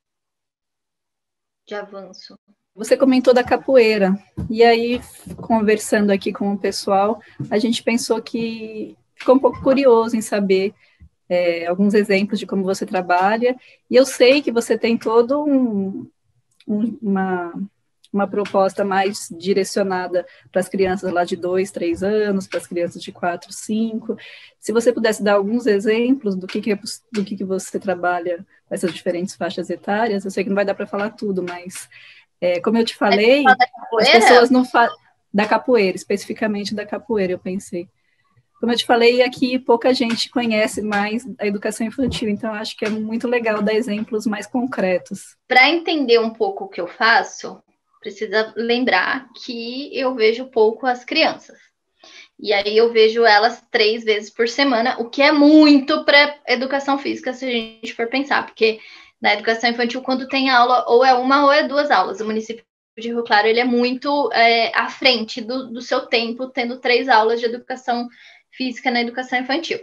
de avanço. Você comentou da capoeira, e aí, conversando aqui com o pessoal, a gente pensou que ficou um pouco curioso em saber é, alguns exemplos de como você trabalha, e eu sei que você tem todo um, um, uma, uma proposta mais direcionada para as crianças lá de dois, três anos, para as crianças de quatro, cinco. Se você pudesse dar alguns exemplos do que, que, é, do que, que você trabalha com essas diferentes faixas etárias, eu sei que não vai dar para falar tudo, mas... É, como eu te falei, as pessoas não falam da capoeira, especificamente da capoeira, eu pensei. Como eu te falei, aqui pouca gente conhece mais a educação infantil, então acho que é muito legal dar exemplos mais concretos. Para entender um pouco o que eu faço, precisa lembrar que eu vejo pouco as crianças. E aí eu vejo elas três vezes por semana, o que é muito para educação física, se a gente for pensar, porque na educação infantil, quando tem aula, ou é uma ou é duas aulas. O município de Rio Claro, ele é muito é, à frente do, do seu tempo, tendo três aulas de educação física na educação infantil.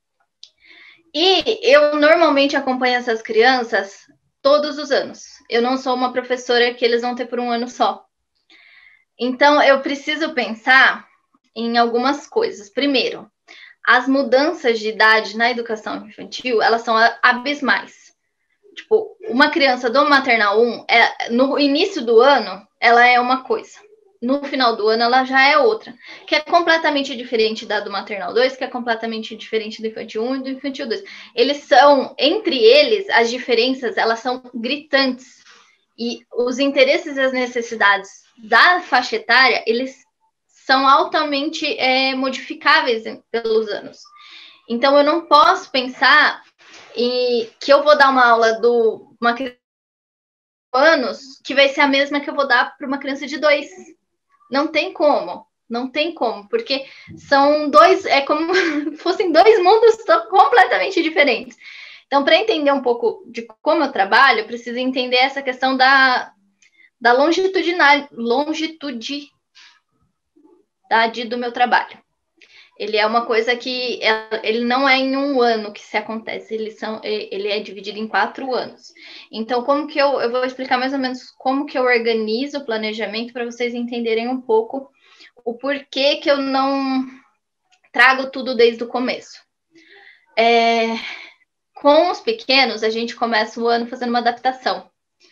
E eu normalmente acompanho essas crianças todos os anos. Eu não sou uma professora que eles vão ter por um ano só. Então, eu preciso pensar em algumas coisas. Primeiro, as mudanças de idade na educação infantil, elas são abismais. Tipo, uma criança do maternal um, é, no início do ano, ela é uma coisa. No final do ano, ela já é outra. Que é completamente diferente da do maternal dois, que é completamente diferente do infantil um e do infantil dois. Eles são, entre eles, as diferenças, elas são gritantes. E os interesses e as necessidades da faixa etária, eles são altamente é, modificáveis pelos anos. Então, eu não posso pensar e que eu vou dar uma aula de uma criança de anos que vai ser a mesma que eu vou dar para uma criança de dois. Não tem como, não tem como, porque são dois, é como se fossem dois mundos completamente diferentes. Então, para entender um pouco de como eu trabalho, eu preciso entender essa questão da, da longitudinal, longitudinalidade do meu trabalho. Ele é uma coisa que ele não é em um ano que se acontece, ele, são, ele é dividido em quatro anos. Então, como que eu, eu vou explicar mais ou menos como que eu organizo o planejamento para vocês entenderem um pouco o porquê que eu não trago tudo desde o começo. É, com os pequenos, a gente começa o ano fazendo uma adaptação.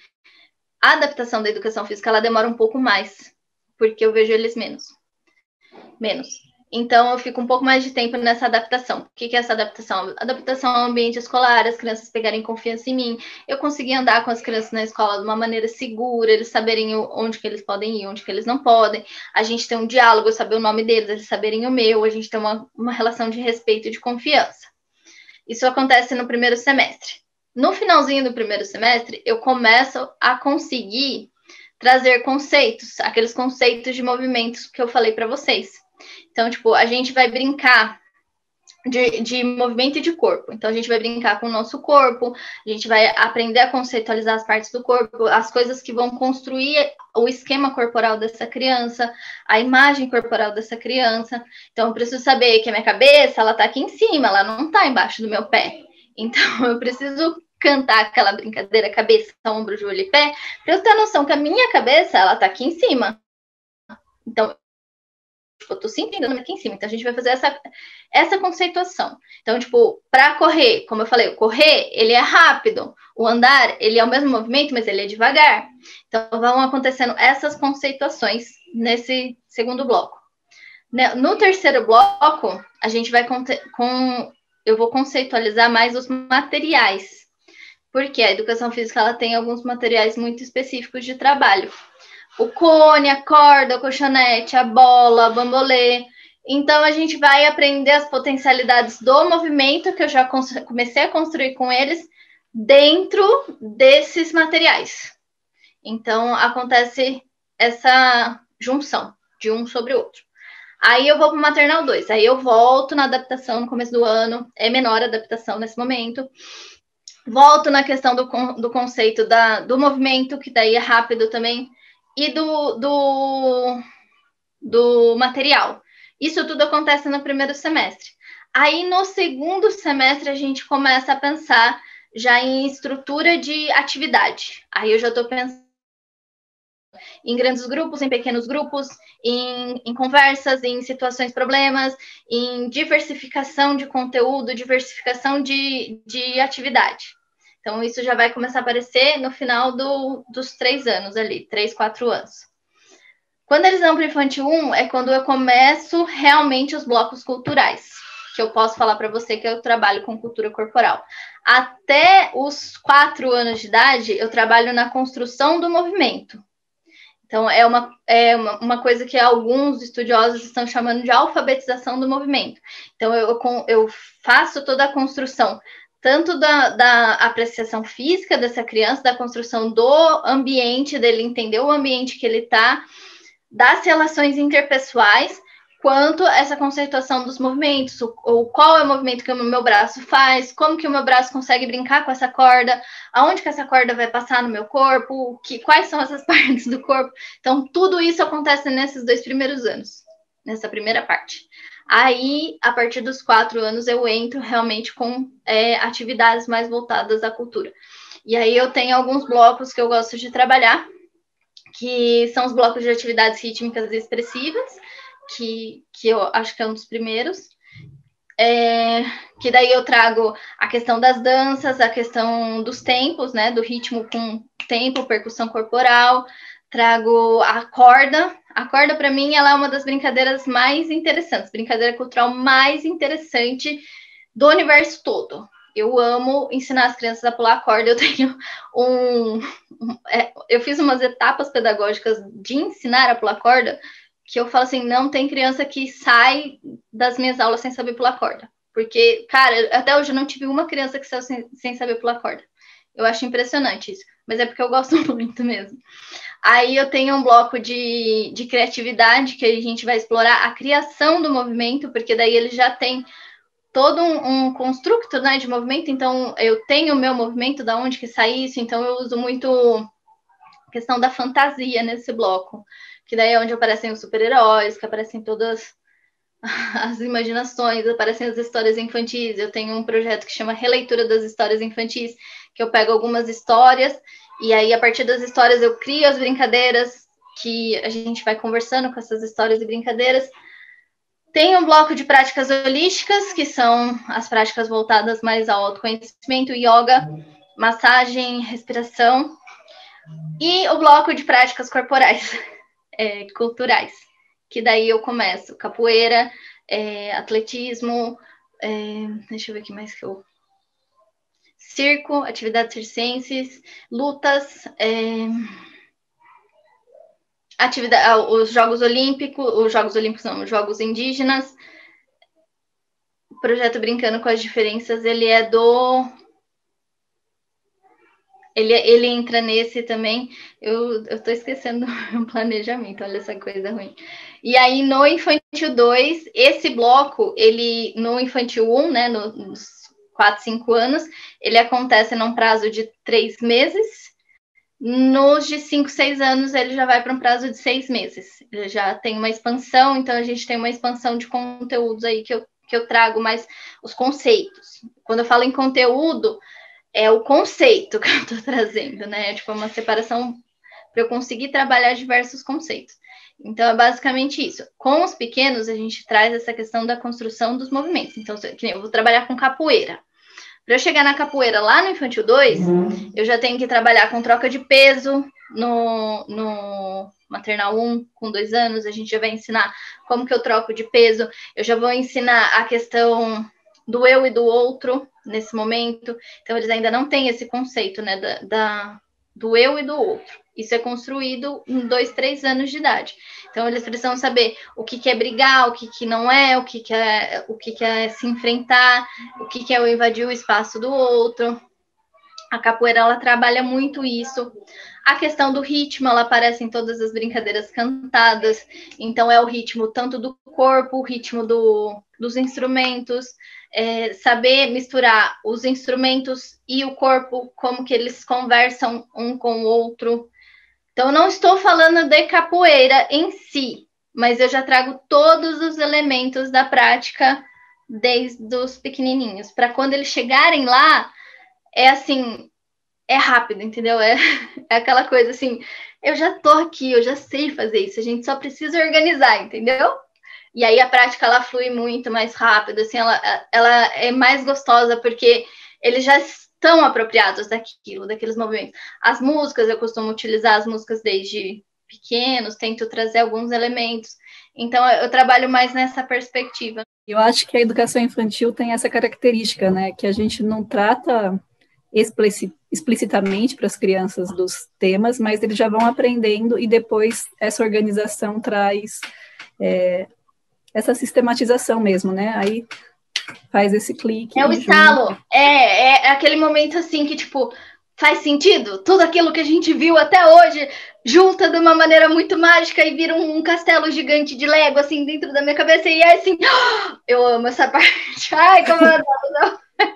A adaptação da educação física, ela demora um pouco mais, porque eu vejo eles menos. Menos. Então, eu fico um pouco mais de tempo nessa adaptação. O que é essa adaptação? Adaptação ao ambiente escolar, as crianças pegarem confiança em mim, eu conseguir andar com as crianças na escola de uma maneira segura, eles saberem onde que eles podem ir, onde que eles não podem, a gente ter um diálogo, eu saber o nome deles, eles saberem o meu, a gente ter uma, uma relação de respeito e de confiança. Isso acontece no primeiro semestre. No finalzinho do primeiro semestre, eu começo a conseguir trazer conceitos, aqueles conceitos de movimentos que eu falei para vocês. Então, tipo, a gente vai brincar de, de movimento e de corpo. Então, a gente vai brincar com o nosso corpo, a gente vai aprender a conceitualizar as partes do corpo, as coisas que vão construir o esquema corporal dessa criança, a imagem corporal dessa criança. Então, eu preciso saber que a minha cabeça, ela tá aqui em cima, ela não tá embaixo do meu pé. Então, eu preciso cantar aquela brincadeira cabeça, ombro, joelho e pé, para eu ter a noção que a minha cabeça, ela tá aqui em cima. Então, eu tô sentindo aqui em cima, então a gente vai fazer essa, essa conceituação. Então, tipo, para correr, como eu falei, o correr, ele é rápido, o andar, ele é o mesmo movimento, mas ele é devagar. Então, vão acontecendo essas conceituações nesse segundo bloco. No terceiro bloco, a gente vai, com, eu vou conceitualizar mais os materiais, porque a educação física, ela tem alguns materiais muito específicos de trabalho. O cone, a corda, o colchonete, a bola, o bambolê. Então, a gente vai aprender as potencialidades do movimento, que eu já comecei a construir com eles, dentro desses materiais. Então, acontece essa junção de um sobre o outro. Aí eu vou para o maternal dois, aí eu volto na adaptação no começo do ano, é menor a adaptação nesse momento. Volto na questão do, do conceito da, do movimento, que daí é rápido também, e do, do, do material. Isso tudo acontece no primeiro semestre. Aí, no segundo semestre, a gente começa a pensar já em estrutura de atividade. Aí eu já estou pensando em grandes grupos, em pequenos grupos, em, em conversas, em situações problemas, em diversificação de conteúdo, diversificação de, de atividade. Então, isso já vai começar a aparecer no final do, dos três anos ali, três, quatro anos. Quando eles vão para o Infantil um, é quando eu começo realmente os blocos culturais, que eu posso falar para você que eu trabalho com cultura corporal. Até os quatro anos de idade, eu trabalho na construção do movimento. Então, é uma, é uma, uma coisa que alguns estudiosos estão chamando de alfabetização do movimento. Então, eu, eu faço toda a construção, tanto da, da apreciação física dessa criança, da construção do ambiente, dele entender o ambiente que ele está, das relações interpessoais, quanto essa conceituação dos movimentos, ou qual é o movimento que o meu braço faz, como que o meu braço consegue brincar com essa corda, aonde que essa corda vai passar no meu corpo, que, quais são essas partes do corpo. Então, tudo isso acontece nesses dois primeiros anos, nessa primeira parte. Aí, a partir dos quatro anos, eu entro realmente com é, atividades mais voltadas à cultura. E aí, eu tenho alguns blocos que eu gosto de trabalhar, que são os blocos de atividades rítmicas e expressivas, que, que eu acho que é um dos primeiros, é, que daí eu trago a questão das danças, a questão dos tempos, né, do ritmo com tempo, percussão corporal, trago a corda. A corda, para mim, ela é uma das brincadeiras mais interessantes, brincadeira cultural mais interessante do universo todo. Eu amo ensinar as crianças a pular corda. Eu tenho um... um é, eu fiz umas etapas pedagógicas de ensinar a pular corda, que eu falo assim, não tem criança que sai das minhas aulas sem saber pular corda. Porque, cara, até hoje eu não tive uma criança que saiu sem, sem saber pular corda. Eu acho impressionante isso, mas é porque eu gosto muito mesmo. Aí eu tenho um bloco de, de criatividade, que a gente vai explorar a criação do movimento, porque daí ele já tem todo um, um construto, né, de movimento. Então, eu tenho o meu movimento, da onde que sai isso, então eu uso muito a questão da fantasia nesse bloco, que daí é onde aparecem os super-heróis, que aparecem todas as imaginações, aparecem as histórias infantis. Eu tenho um projeto que chama Releitura das Histórias Infantis, que eu pego algumas histórias, e aí, a partir das histórias, eu crio as brincadeiras, que a gente vai conversando com essas histórias e brincadeiras. Tem um bloco de práticas holísticas, que são as práticas voltadas mais ao autoconhecimento, yoga, massagem, respiração, e o bloco de práticas corporais, é, culturais, que daí eu começo capoeira, é, atletismo, é, deixa eu ver o que mais que eu... circo, atividades circenses, lutas, é, atividade, os Jogos Olímpicos, os Jogos Olímpicos não, os Jogos Indígenas. O projeto Brincando com as Diferenças, ele é do... Ele, ele entra nesse também. Eu, eu tô esquecendo o planejamento, olha essa coisa ruim. E aí, no Infantil dois, esse bloco, ele, no Infantil um, né, nos quatro, cinco anos, ele acontece num prazo de três meses. Nos de cinco, seis anos, ele já vai para um prazo de seis meses. Ele já tem uma expansão, então a gente tem uma expansão de conteúdos aí que eu, que eu trago mais os conceitos. Quando eu falo em conteúdo, é o conceito que eu estou trazendo, né? É tipo uma separação para eu conseguir trabalhar diversos conceitos. Então, é basicamente isso. Com os pequenos, a gente traz essa questão da construção dos movimentos. Então, eu vou trabalhar com capoeira. Para eu chegar na capoeira lá no Infantil dois, uhum. eu já tenho que trabalhar com troca de peso. No, no Maternal um, com dois anos, a gente já vai ensinar como que eu troco de peso. Eu já vou ensinar a questão do eu e do outro nesse momento. Então, eles ainda não têm esse conceito, né, da, da, do eu e do outro. Isso é construído em dois, três anos de idade. Então, eles precisam saber o que, que é brigar, o que, que não é, o que, que é, o que, que é se enfrentar, o que, que é o invadir o espaço do outro. A capoeira, ela trabalha muito isso. A questão do ritmo, ela aparece em todas as brincadeiras cantadas. Então, é o ritmo tanto do corpo corpo, o ritmo do, dos instrumentos, é, saber misturar os instrumentos e o corpo, como que eles conversam um com o outro. Então, não estou falando de capoeira em si, mas eu já trago todos os elementos da prática desde os pequenininhos, para quando eles chegarem lá, é assim, é rápido, entendeu? É, é aquela coisa assim, eu já tô aqui, eu já sei fazer isso, a gente só precisa organizar, entendeu? E aí a prática, ela flui muito mais rápido, assim, ela, ela é mais gostosa, porque eles já estão apropriados daquilo, daqueles movimentos. As músicas, eu costumo utilizar as músicas desde pequenos, tento trazer alguns elementos, então eu trabalho mais nessa perspectiva. Eu acho que a educação infantil tem essa característica, né, que a gente não trata explicitamente para as crianças dos temas, mas eles já vão aprendendo e depois essa organização traz é, essa sistematização mesmo, né? Aí faz esse clique. É o estalo, é, é aquele momento assim que, tipo, faz sentido? Tudo aquilo que a gente viu até hoje junta de uma maneira muito mágica e vira um castelo gigante de Lego, assim, dentro da minha cabeça, e é assim, eu amo essa parte. Ai, como eu adoro.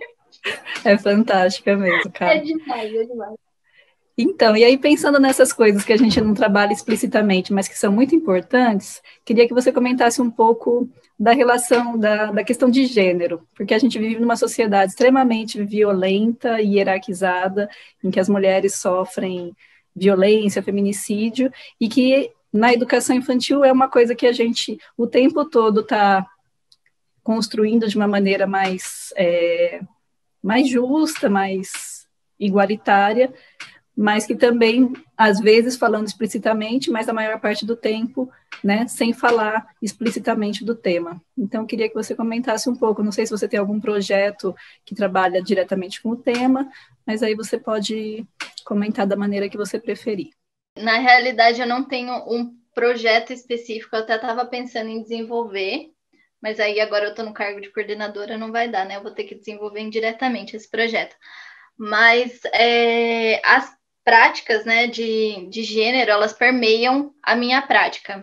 É fantástica mesmo, cara. É demais, é demais. Então, e aí pensando nessas coisas que a gente não trabalha explicitamente, mas que são muito importantes, queria que você comentasse um pouco da relação, da, da questão de gênero, porque a gente vive numa sociedade extremamente violenta e hierarquizada, em que as mulheres sofrem violência, feminicídio, e que na educação infantil é uma coisa que a gente o tempo todo está construindo de uma maneira mais, é, mais justa, mais igualitária, mas que também, às vezes, falando explicitamente, mas a maior parte do tempo, né, sem falar explicitamente do tema. Então, eu queria que você comentasse um pouco, não sei se você tem algum projeto que trabalha diretamente com o tema, mas aí você pode comentar da maneira que você preferir. Na realidade, eu não tenho um projeto específico, eu até estava pensando em desenvolver, mas aí agora eu estou no cargo de coordenadora, não vai dar, né? Eu vou ter que desenvolver indiretamente esse projeto. Mas é, as práticas, né, de, de gênero, elas permeiam a minha prática.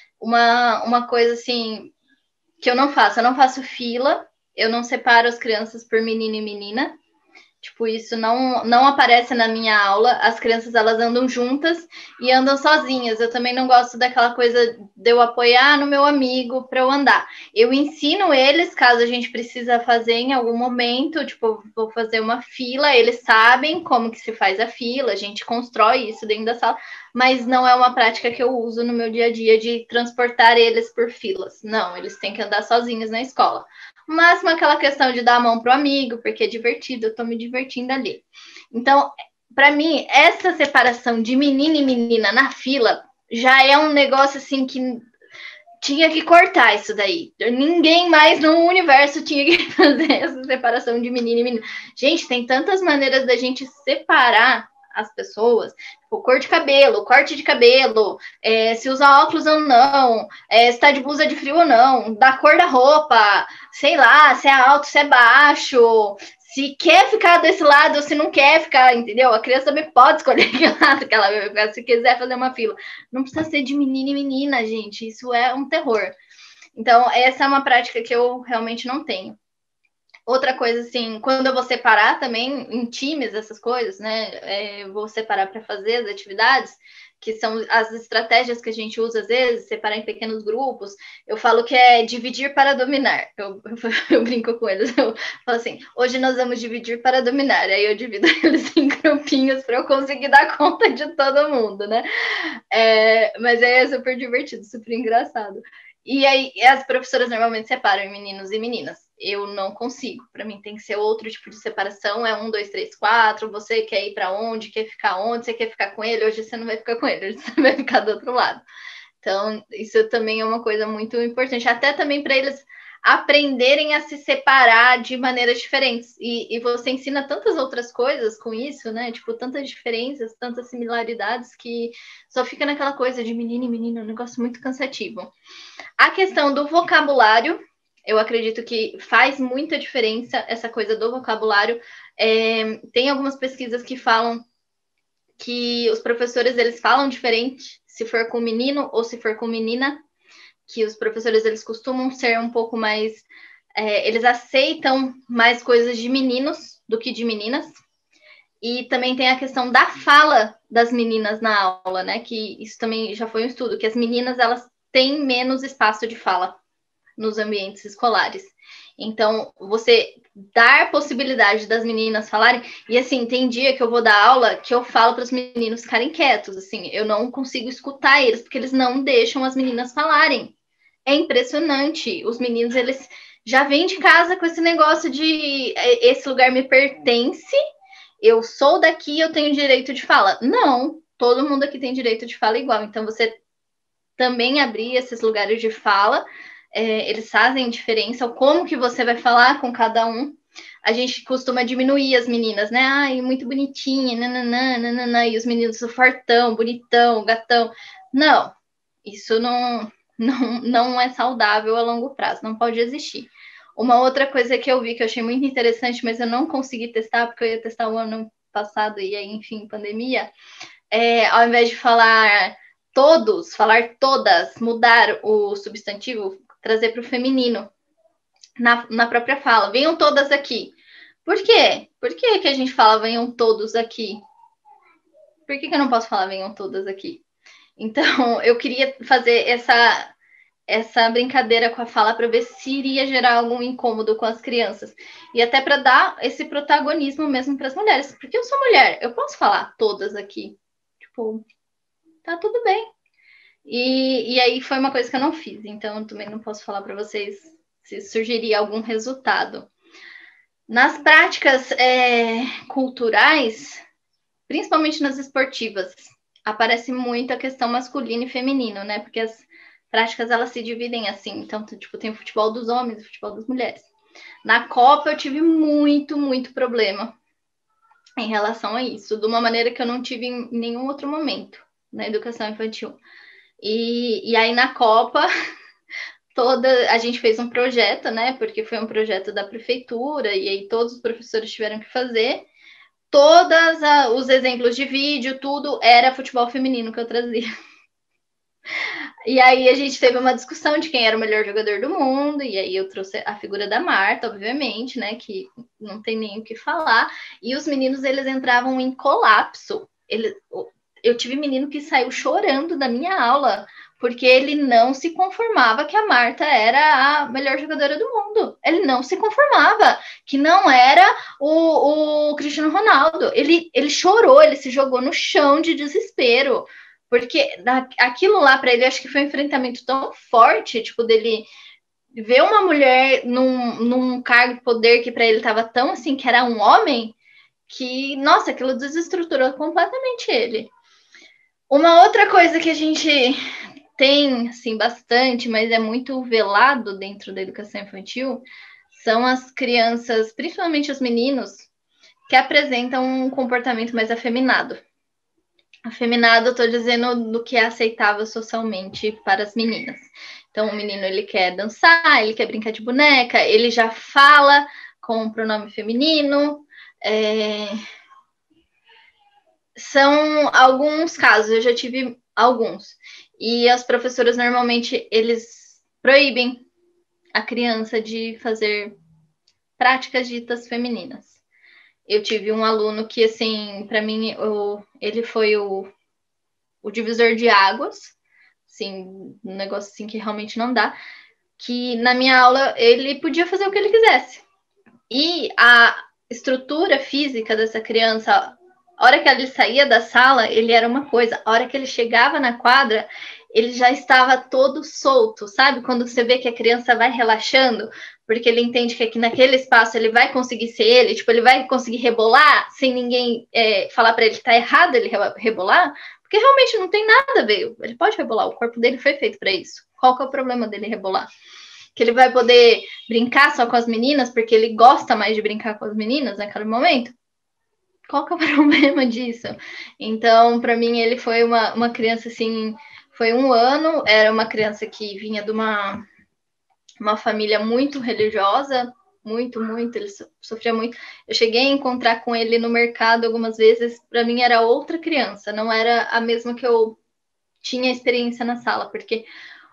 Uma, uma coisa, assim, que eu não faço, eu não faço fila, eu não separo as crianças por menino e menina, tipo, isso não, não aparece na minha aula, as crianças, elas andam juntas e andam sozinhas, eu também não gosto daquela coisa de eu apoiar no meu amigo para eu andar, eu ensino eles, caso a gente precisa fazer em algum momento, tipo, vou fazer uma fila, eles sabem como que se faz a fila, a gente constrói isso dentro da sala, mas não é uma prática que eu uso no meu dia a dia de transportar eles por filas, não, eles têm que andar sozinhos na escola. O máximo aquela questão de dar a mão pro amigo, porque é divertido, eu tô me divertindo ali. Então, para mim, essa separação de menino e menina na fila já é um negócio assim que tinha que cortar isso daí. Ninguém mais no universo tinha que fazer essa separação de menino e menina. Gente, tem tantas maneiras da gente separar as pessoas, o cor de cabelo, corte de cabelo, é, se usa óculos ou não, é, se tá de blusa de frio ou não, da cor da roupa, sei lá, se é alto, se é baixo, se quer ficar desse lado ou se não quer ficar, entendeu? A criança também pode escolher que lado que ela vai ficar, se quiser fazer uma fila. Não precisa ser de menino e menina, gente, isso é um terror. Então, essa é uma prática que eu realmente não tenho. Outra coisa, assim, quando eu vou separar também em times essas coisas, né? É, eu vou separar para fazer as atividades, que são as estratégias que a gente usa às vezes, separar em pequenos grupos. Eu falo que é dividir para dominar. Eu, eu, eu brinco com eles. Eu falo assim: hoje nós vamos dividir para dominar. Aí eu divido eles em grupinhos para eu conseguir dar conta de todo mundo, né? É, mas é super divertido, super engraçado. E aí as professoras normalmente separam em meninos e meninas. Eu não consigo. Para mim tem que ser outro tipo de separação. É um, dois, três, quatro. Você quer ir para onde? Quer ficar onde? Você quer ficar com ele? Hoje você não vai ficar com ele. Hoje você vai ficar do outro lado. Então, isso também é uma coisa muito importante. Até também para eles aprenderem a se separar de maneiras diferentes. E, e você ensina tantas outras coisas com isso, né? Tipo, tantas diferenças, tantas similaridades que só fica naquela coisa de menino e menino. Um negócio muito cansativo. A questão do vocabulário, eu acredito que faz muita diferença essa coisa do vocabulário. É, tem algumas pesquisas que falam que os professores, eles falam diferente se for com menino ou se for com menina. que os professores, eles costumam ser um pouco mais, é, eles aceitam mais coisas de meninos do que de meninas. E também tem a questão da fala das meninas na aula, né? Que isso também já foi um estudo, que as meninas, elas têm menos espaço de fala nos ambientes escolares. Então, você dar possibilidade das meninas falarem, e assim, tem dia que eu vou dar aula que eu falo para os meninos ficarem quietos, assim, eu não consigo escutar eles, porque eles não deixam as meninas falarem. É impressionante. Os meninos, eles já vêm de casa com esse negócio de esse lugar me pertence, eu sou daqui, eu tenho direito de fala. Não, todo mundo aqui tem direito de fala igual. Então, você também abrir esses lugares de fala, é, eles fazem diferença. Como que você vai falar com cada um? A gente costuma diminuir as meninas, né? Ai, muito bonitinha, nananã, nananã, e os meninos fortão, bonitão, gatão. Não, isso não, não, não é saudável a longo prazo, não pode existir. Uma outra coisa que eu vi que eu achei muito interessante, mas eu não consegui testar, porque eu ia testar o ano passado e aí, enfim, pandemia, é, ao invés de falar todos, falar todas, mudar o substantivo, trazer para o feminino na, na própria fala. Venham todas aqui. Por quê? Por que, que a gente fala venham todos aqui? Por que, que eu não posso falar venham todas aqui? Então, eu queria fazer essa... essa brincadeira com a fala para ver se iria gerar algum incômodo com as crianças. E até para dar esse protagonismo mesmo para as mulheres. Porque eu sou mulher, eu posso falar todas aqui. Tipo, tá tudo bem. E, e aí foi uma coisa que eu não fiz. Então, eu também não posso falar para vocês se surgiria algum resultado. Nas práticas é, culturais, principalmente nas esportivas, aparece muito a questão masculino e feminino, né? Porque as práticas, elas se dividem assim. Então, tipo, tem o futebol dos homens e o futebol das mulheres. Na Copa, eu tive muito, muito problema em relação a isso, de uma maneira que eu não tive em nenhum outro momento na educação infantil. E, e aí, na Copa, toda a gente fez um projeto, né? Porque foi um projeto da prefeitura, e aí todos os professores tiveram que fazer. Todos os exemplos de vídeo, tudo era futebol feminino que eu trazia. E aí a gente teve uma discussão de quem era o melhor jogador do mundo, e aí eu trouxe a figura da Marta, obviamente, né, que não tem nem o que falar, e os meninos, eles entravam em colapso. Ele, eu tive menino que saiu chorando da minha aula, porque ele não se conformava que a Marta era a melhor jogadora do mundo. Ele não se conformava que não era o, o Cristiano Ronaldo. Ele, ele chorou, ele se jogou no chão de desespero. Porque aquilo lá para ele, acho que foi um enfrentamento tão forte, tipo, dele ver uma mulher num, num cargo de poder que para ele estava tão assim, que era um homem, que, nossa, aquilo desestruturou completamente ele. Uma outra coisa que a gente tem, assim, bastante, mas é muito velado dentro da educação infantil, são as crianças, principalmente os meninos, que apresentam um comportamento mais afeminado. Afeminado, eu tô dizendo do que é aceitável socialmente para as meninas. Então, o menino, ele quer dançar, ele quer brincar de boneca, ele já fala com o pronome feminino. É... São alguns casos, eu já tive alguns. E as professoras, normalmente, eles proíbem a criança de fazer práticas ditas femininas. Eu tive um aluno que, assim, para mim, o, ele foi o, o divisor de águas, assim, um negócio assim que realmente não dá, que na minha aula ele podia fazer o que ele quisesse. E a estrutura física dessa criança, a hora que ele saía da sala, ele era uma coisa, a hora que ele chegava na quadra, ele já estava todo solto, sabe? Quando você vê que a criança vai relaxando, porque ele entende que aqui naquele espaço ele vai conseguir ser ele, tipo, ele vai conseguir rebolar sem ninguém é, falar para ele que tá errado ele rebolar, porque realmente não tem nada a ver, ele pode rebolar, o corpo dele foi feito para isso. Qual que é o problema dele rebolar? Que ele vai poder brincar só com as meninas, porque ele gosta mais de brincar com as meninas naquele momento? Qual que é o problema disso? Então, para mim, ele foi uma, uma criança, assim, foi um ano, era uma criança que vinha de uma, uma família muito religiosa, muito, muito, ele sofria muito. Eu cheguei a encontrar com ele no mercado algumas vezes, para mim era outra criança, não era a mesma que eu tinha experiência na sala, porque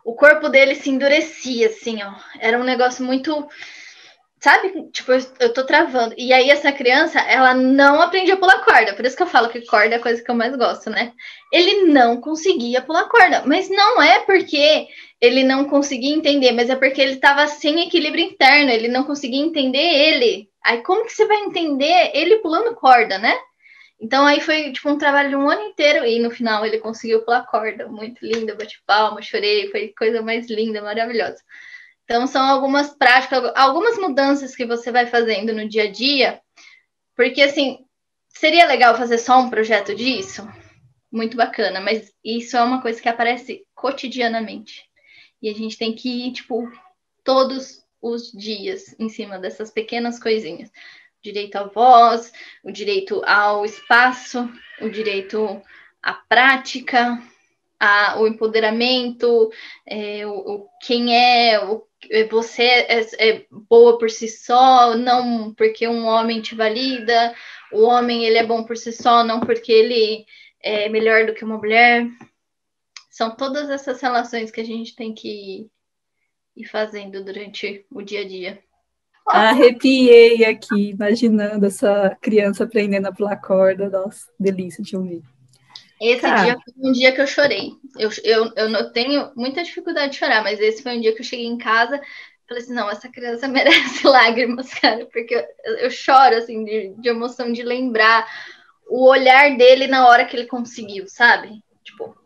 o corpo dele se endurecia, assim, ó. Era um negócio muito... Sabe? Tipo, eu, eu tô travando. E aí, essa criança, ela não aprendia a pular corda. Por isso que eu falo que corda é a coisa que eu mais gosto, né? Ele não conseguia pular corda. Mas não é porque ele não conseguia entender, mas é porque ele tava sem equilíbrio interno. Ele não conseguia entender ele. Aí, como que você vai entender ele pulando corda, né? Então, aí foi, tipo, um trabalho de um ano inteiro. E no final, ele conseguiu pular corda. Muito lindo, eu bati palma, chorei. Foi coisa mais linda, maravilhosa. Então, são algumas práticas, algumas mudanças que você vai fazendo no dia a dia, porque, assim, seria legal fazer só um projeto disso? Muito bacana, mas isso é uma coisa que aparece cotidianamente. E a gente tem que ir, tipo, todos os dias em cima dessas pequenas coisinhas. O direito à voz, o direito ao espaço, o direito à prática, a, o empoderamento, é, o, o, quem é... O, você é, é boa por si só, não porque um homem te valida, o homem ele é bom por si só, não porque ele é melhor do que uma mulher. São todas essas relações que a gente tem que ir fazendo durante o dia a dia. Arrepiei aqui, imaginando essa criança aprendendo a pular corda. Nossa, delícia de ouvir. Esse Cara. dia foi um dia que eu chorei. Eu, eu, eu não tenho muita dificuldade de chorar, mas esse foi um dia que eu cheguei em casa e falei assim, não, essa criança merece lágrimas, cara, porque eu, eu choro, assim, de, de emoção, de lembrar o olhar dele na hora que ele conseguiu, sabe? Tipo,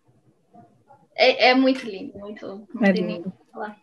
é, é muito lindo, muito, não é tem lindo. nem o que falar.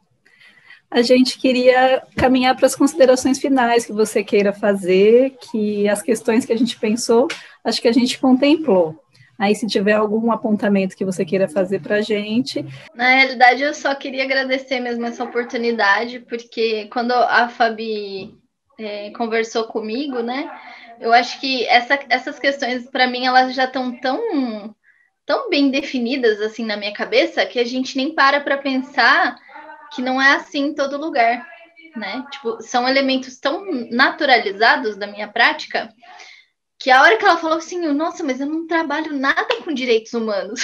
A gente queria caminhar para as considerações finais que você queira fazer, que as questões que a gente pensou, acho que a gente contemplou. Aí, se tiver algum apontamento que você queira fazer para a gente. Na realidade, eu só queria agradecer mesmo essa oportunidade, porque quando a Fabi é, conversou comigo, né, eu acho que essa, essas questões, para mim, elas já estão tão, tão bem definidas, assim, na minha cabeça, que a gente nem para para pensar que não é assim em todo lugar, né? Tipo, são elementos tão naturalizados da minha prática, que a hora que ela falou assim, nossa, mas eu não trabalho nada com direitos humanos.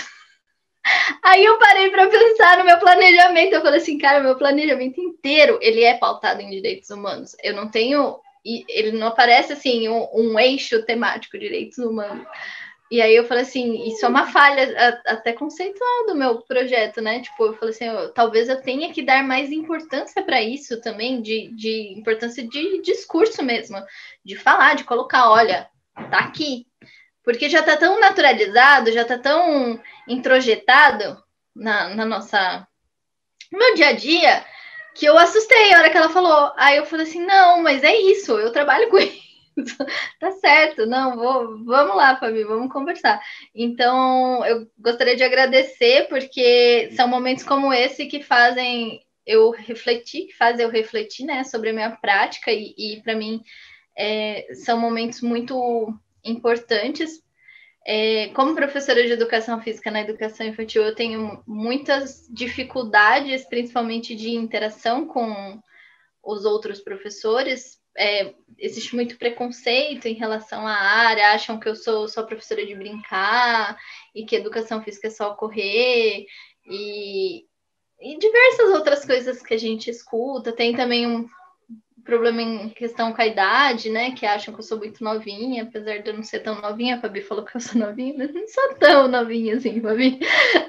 Aí eu parei para pensar no meu planejamento, eu falei assim, cara, meu planejamento inteiro, ele é pautado em direitos humanos. Eu não tenho, ele não aparece assim, um, um eixo temático, direitos humanos. E aí eu falei assim, isso é uma falha até conceitual do meu projeto, né? Tipo, eu falei assim, eu, talvez eu tenha que dar mais importância para isso também, de, de importância de discurso mesmo, de falar, de colocar, olha, tá aqui. Porque já tá tão naturalizado, já tá tão introjetado na, na nossa... no meu dia a dia, que eu assustei a hora que ela falou. Aí eu falei assim, não, mas é isso, eu trabalho com isso. Tá certo, não, vou, vamos lá, Fabi, vamos conversar. Então, eu gostaria de agradecer, porque são momentos como esse que fazem eu refletir, que fazem eu refletir, né, sobre a minha prática, e, e para mim, é, são momentos muito importantes. É, como professora de educação física na educação infantil, eu tenho muitas dificuldades, principalmente de interação com os outros professores. É, existe muito preconceito em relação à área, acham que eu sou só professora de brincar e que educação física é só correr e, e diversas outras coisas que a gente escuta. Tem também um problema em questão com a idade, né, que acham que eu sou muito novinha, apesar de eu não ser tão novinha. A Fabi falou que eu sou novinha, mas não sou tão novinha assim, Fabi.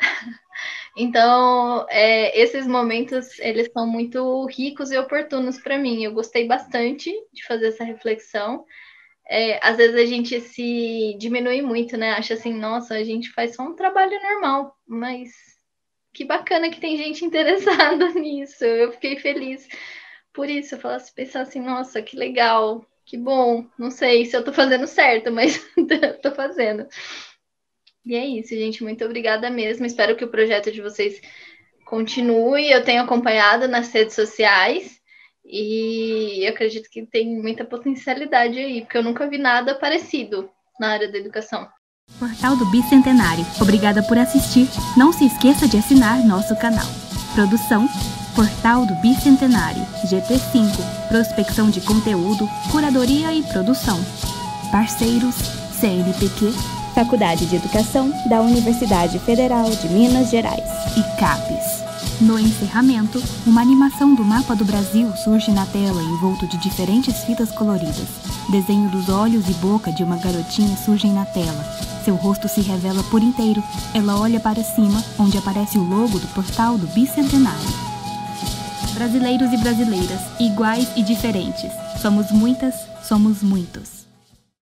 Então, é, esses momentos, eles são muito ricos e oportunos para mim. Eu gostei bastante de fazer essa reflexão. É, às vezes a gente se diminui muito, né? Acha assim, nossa, a gente faz só um trabalho normal, mas que bacana que tem gente interessada nisso. Eu fiquei feliz por isso. Eu falasse, pensar assim, nossa, que legal, que bom. Não sei se eu tô fazendo certo, mas tô fazendo. E é isso, gente. Muito obrigada mesmo. Espero que o projeto de vocês continue. Eu tenho acompanhado nas redes sociais e eu acredito que tem muita potencialidade aí, porque eu nunca vi nada parecido na área da educação. Portal do Bicentenário. Obrigada por assistir. Não se esqueça de assinar nosso canal. Produção: Portal do Bicentenário, G T cinco, prospecção de conteúdo, curadoria e produção. Parceiros: C N P Q, Faculdade de Educação da Universidade Federal de Minas Gerais e CAPES. No encerramento, uma animação do mapa do Brasil surge na tela envolto de diferentes fitas coloridas. Desenho dos olhos e boca de uma garotinha surgem na tela. Seu rosto se revela por inteiro. Ela olha para cima, onde aparece o logo do portal do Bicentenário. Brasileiros e brasileiras, iguais e diferentes. Somos muitas, somos muitos.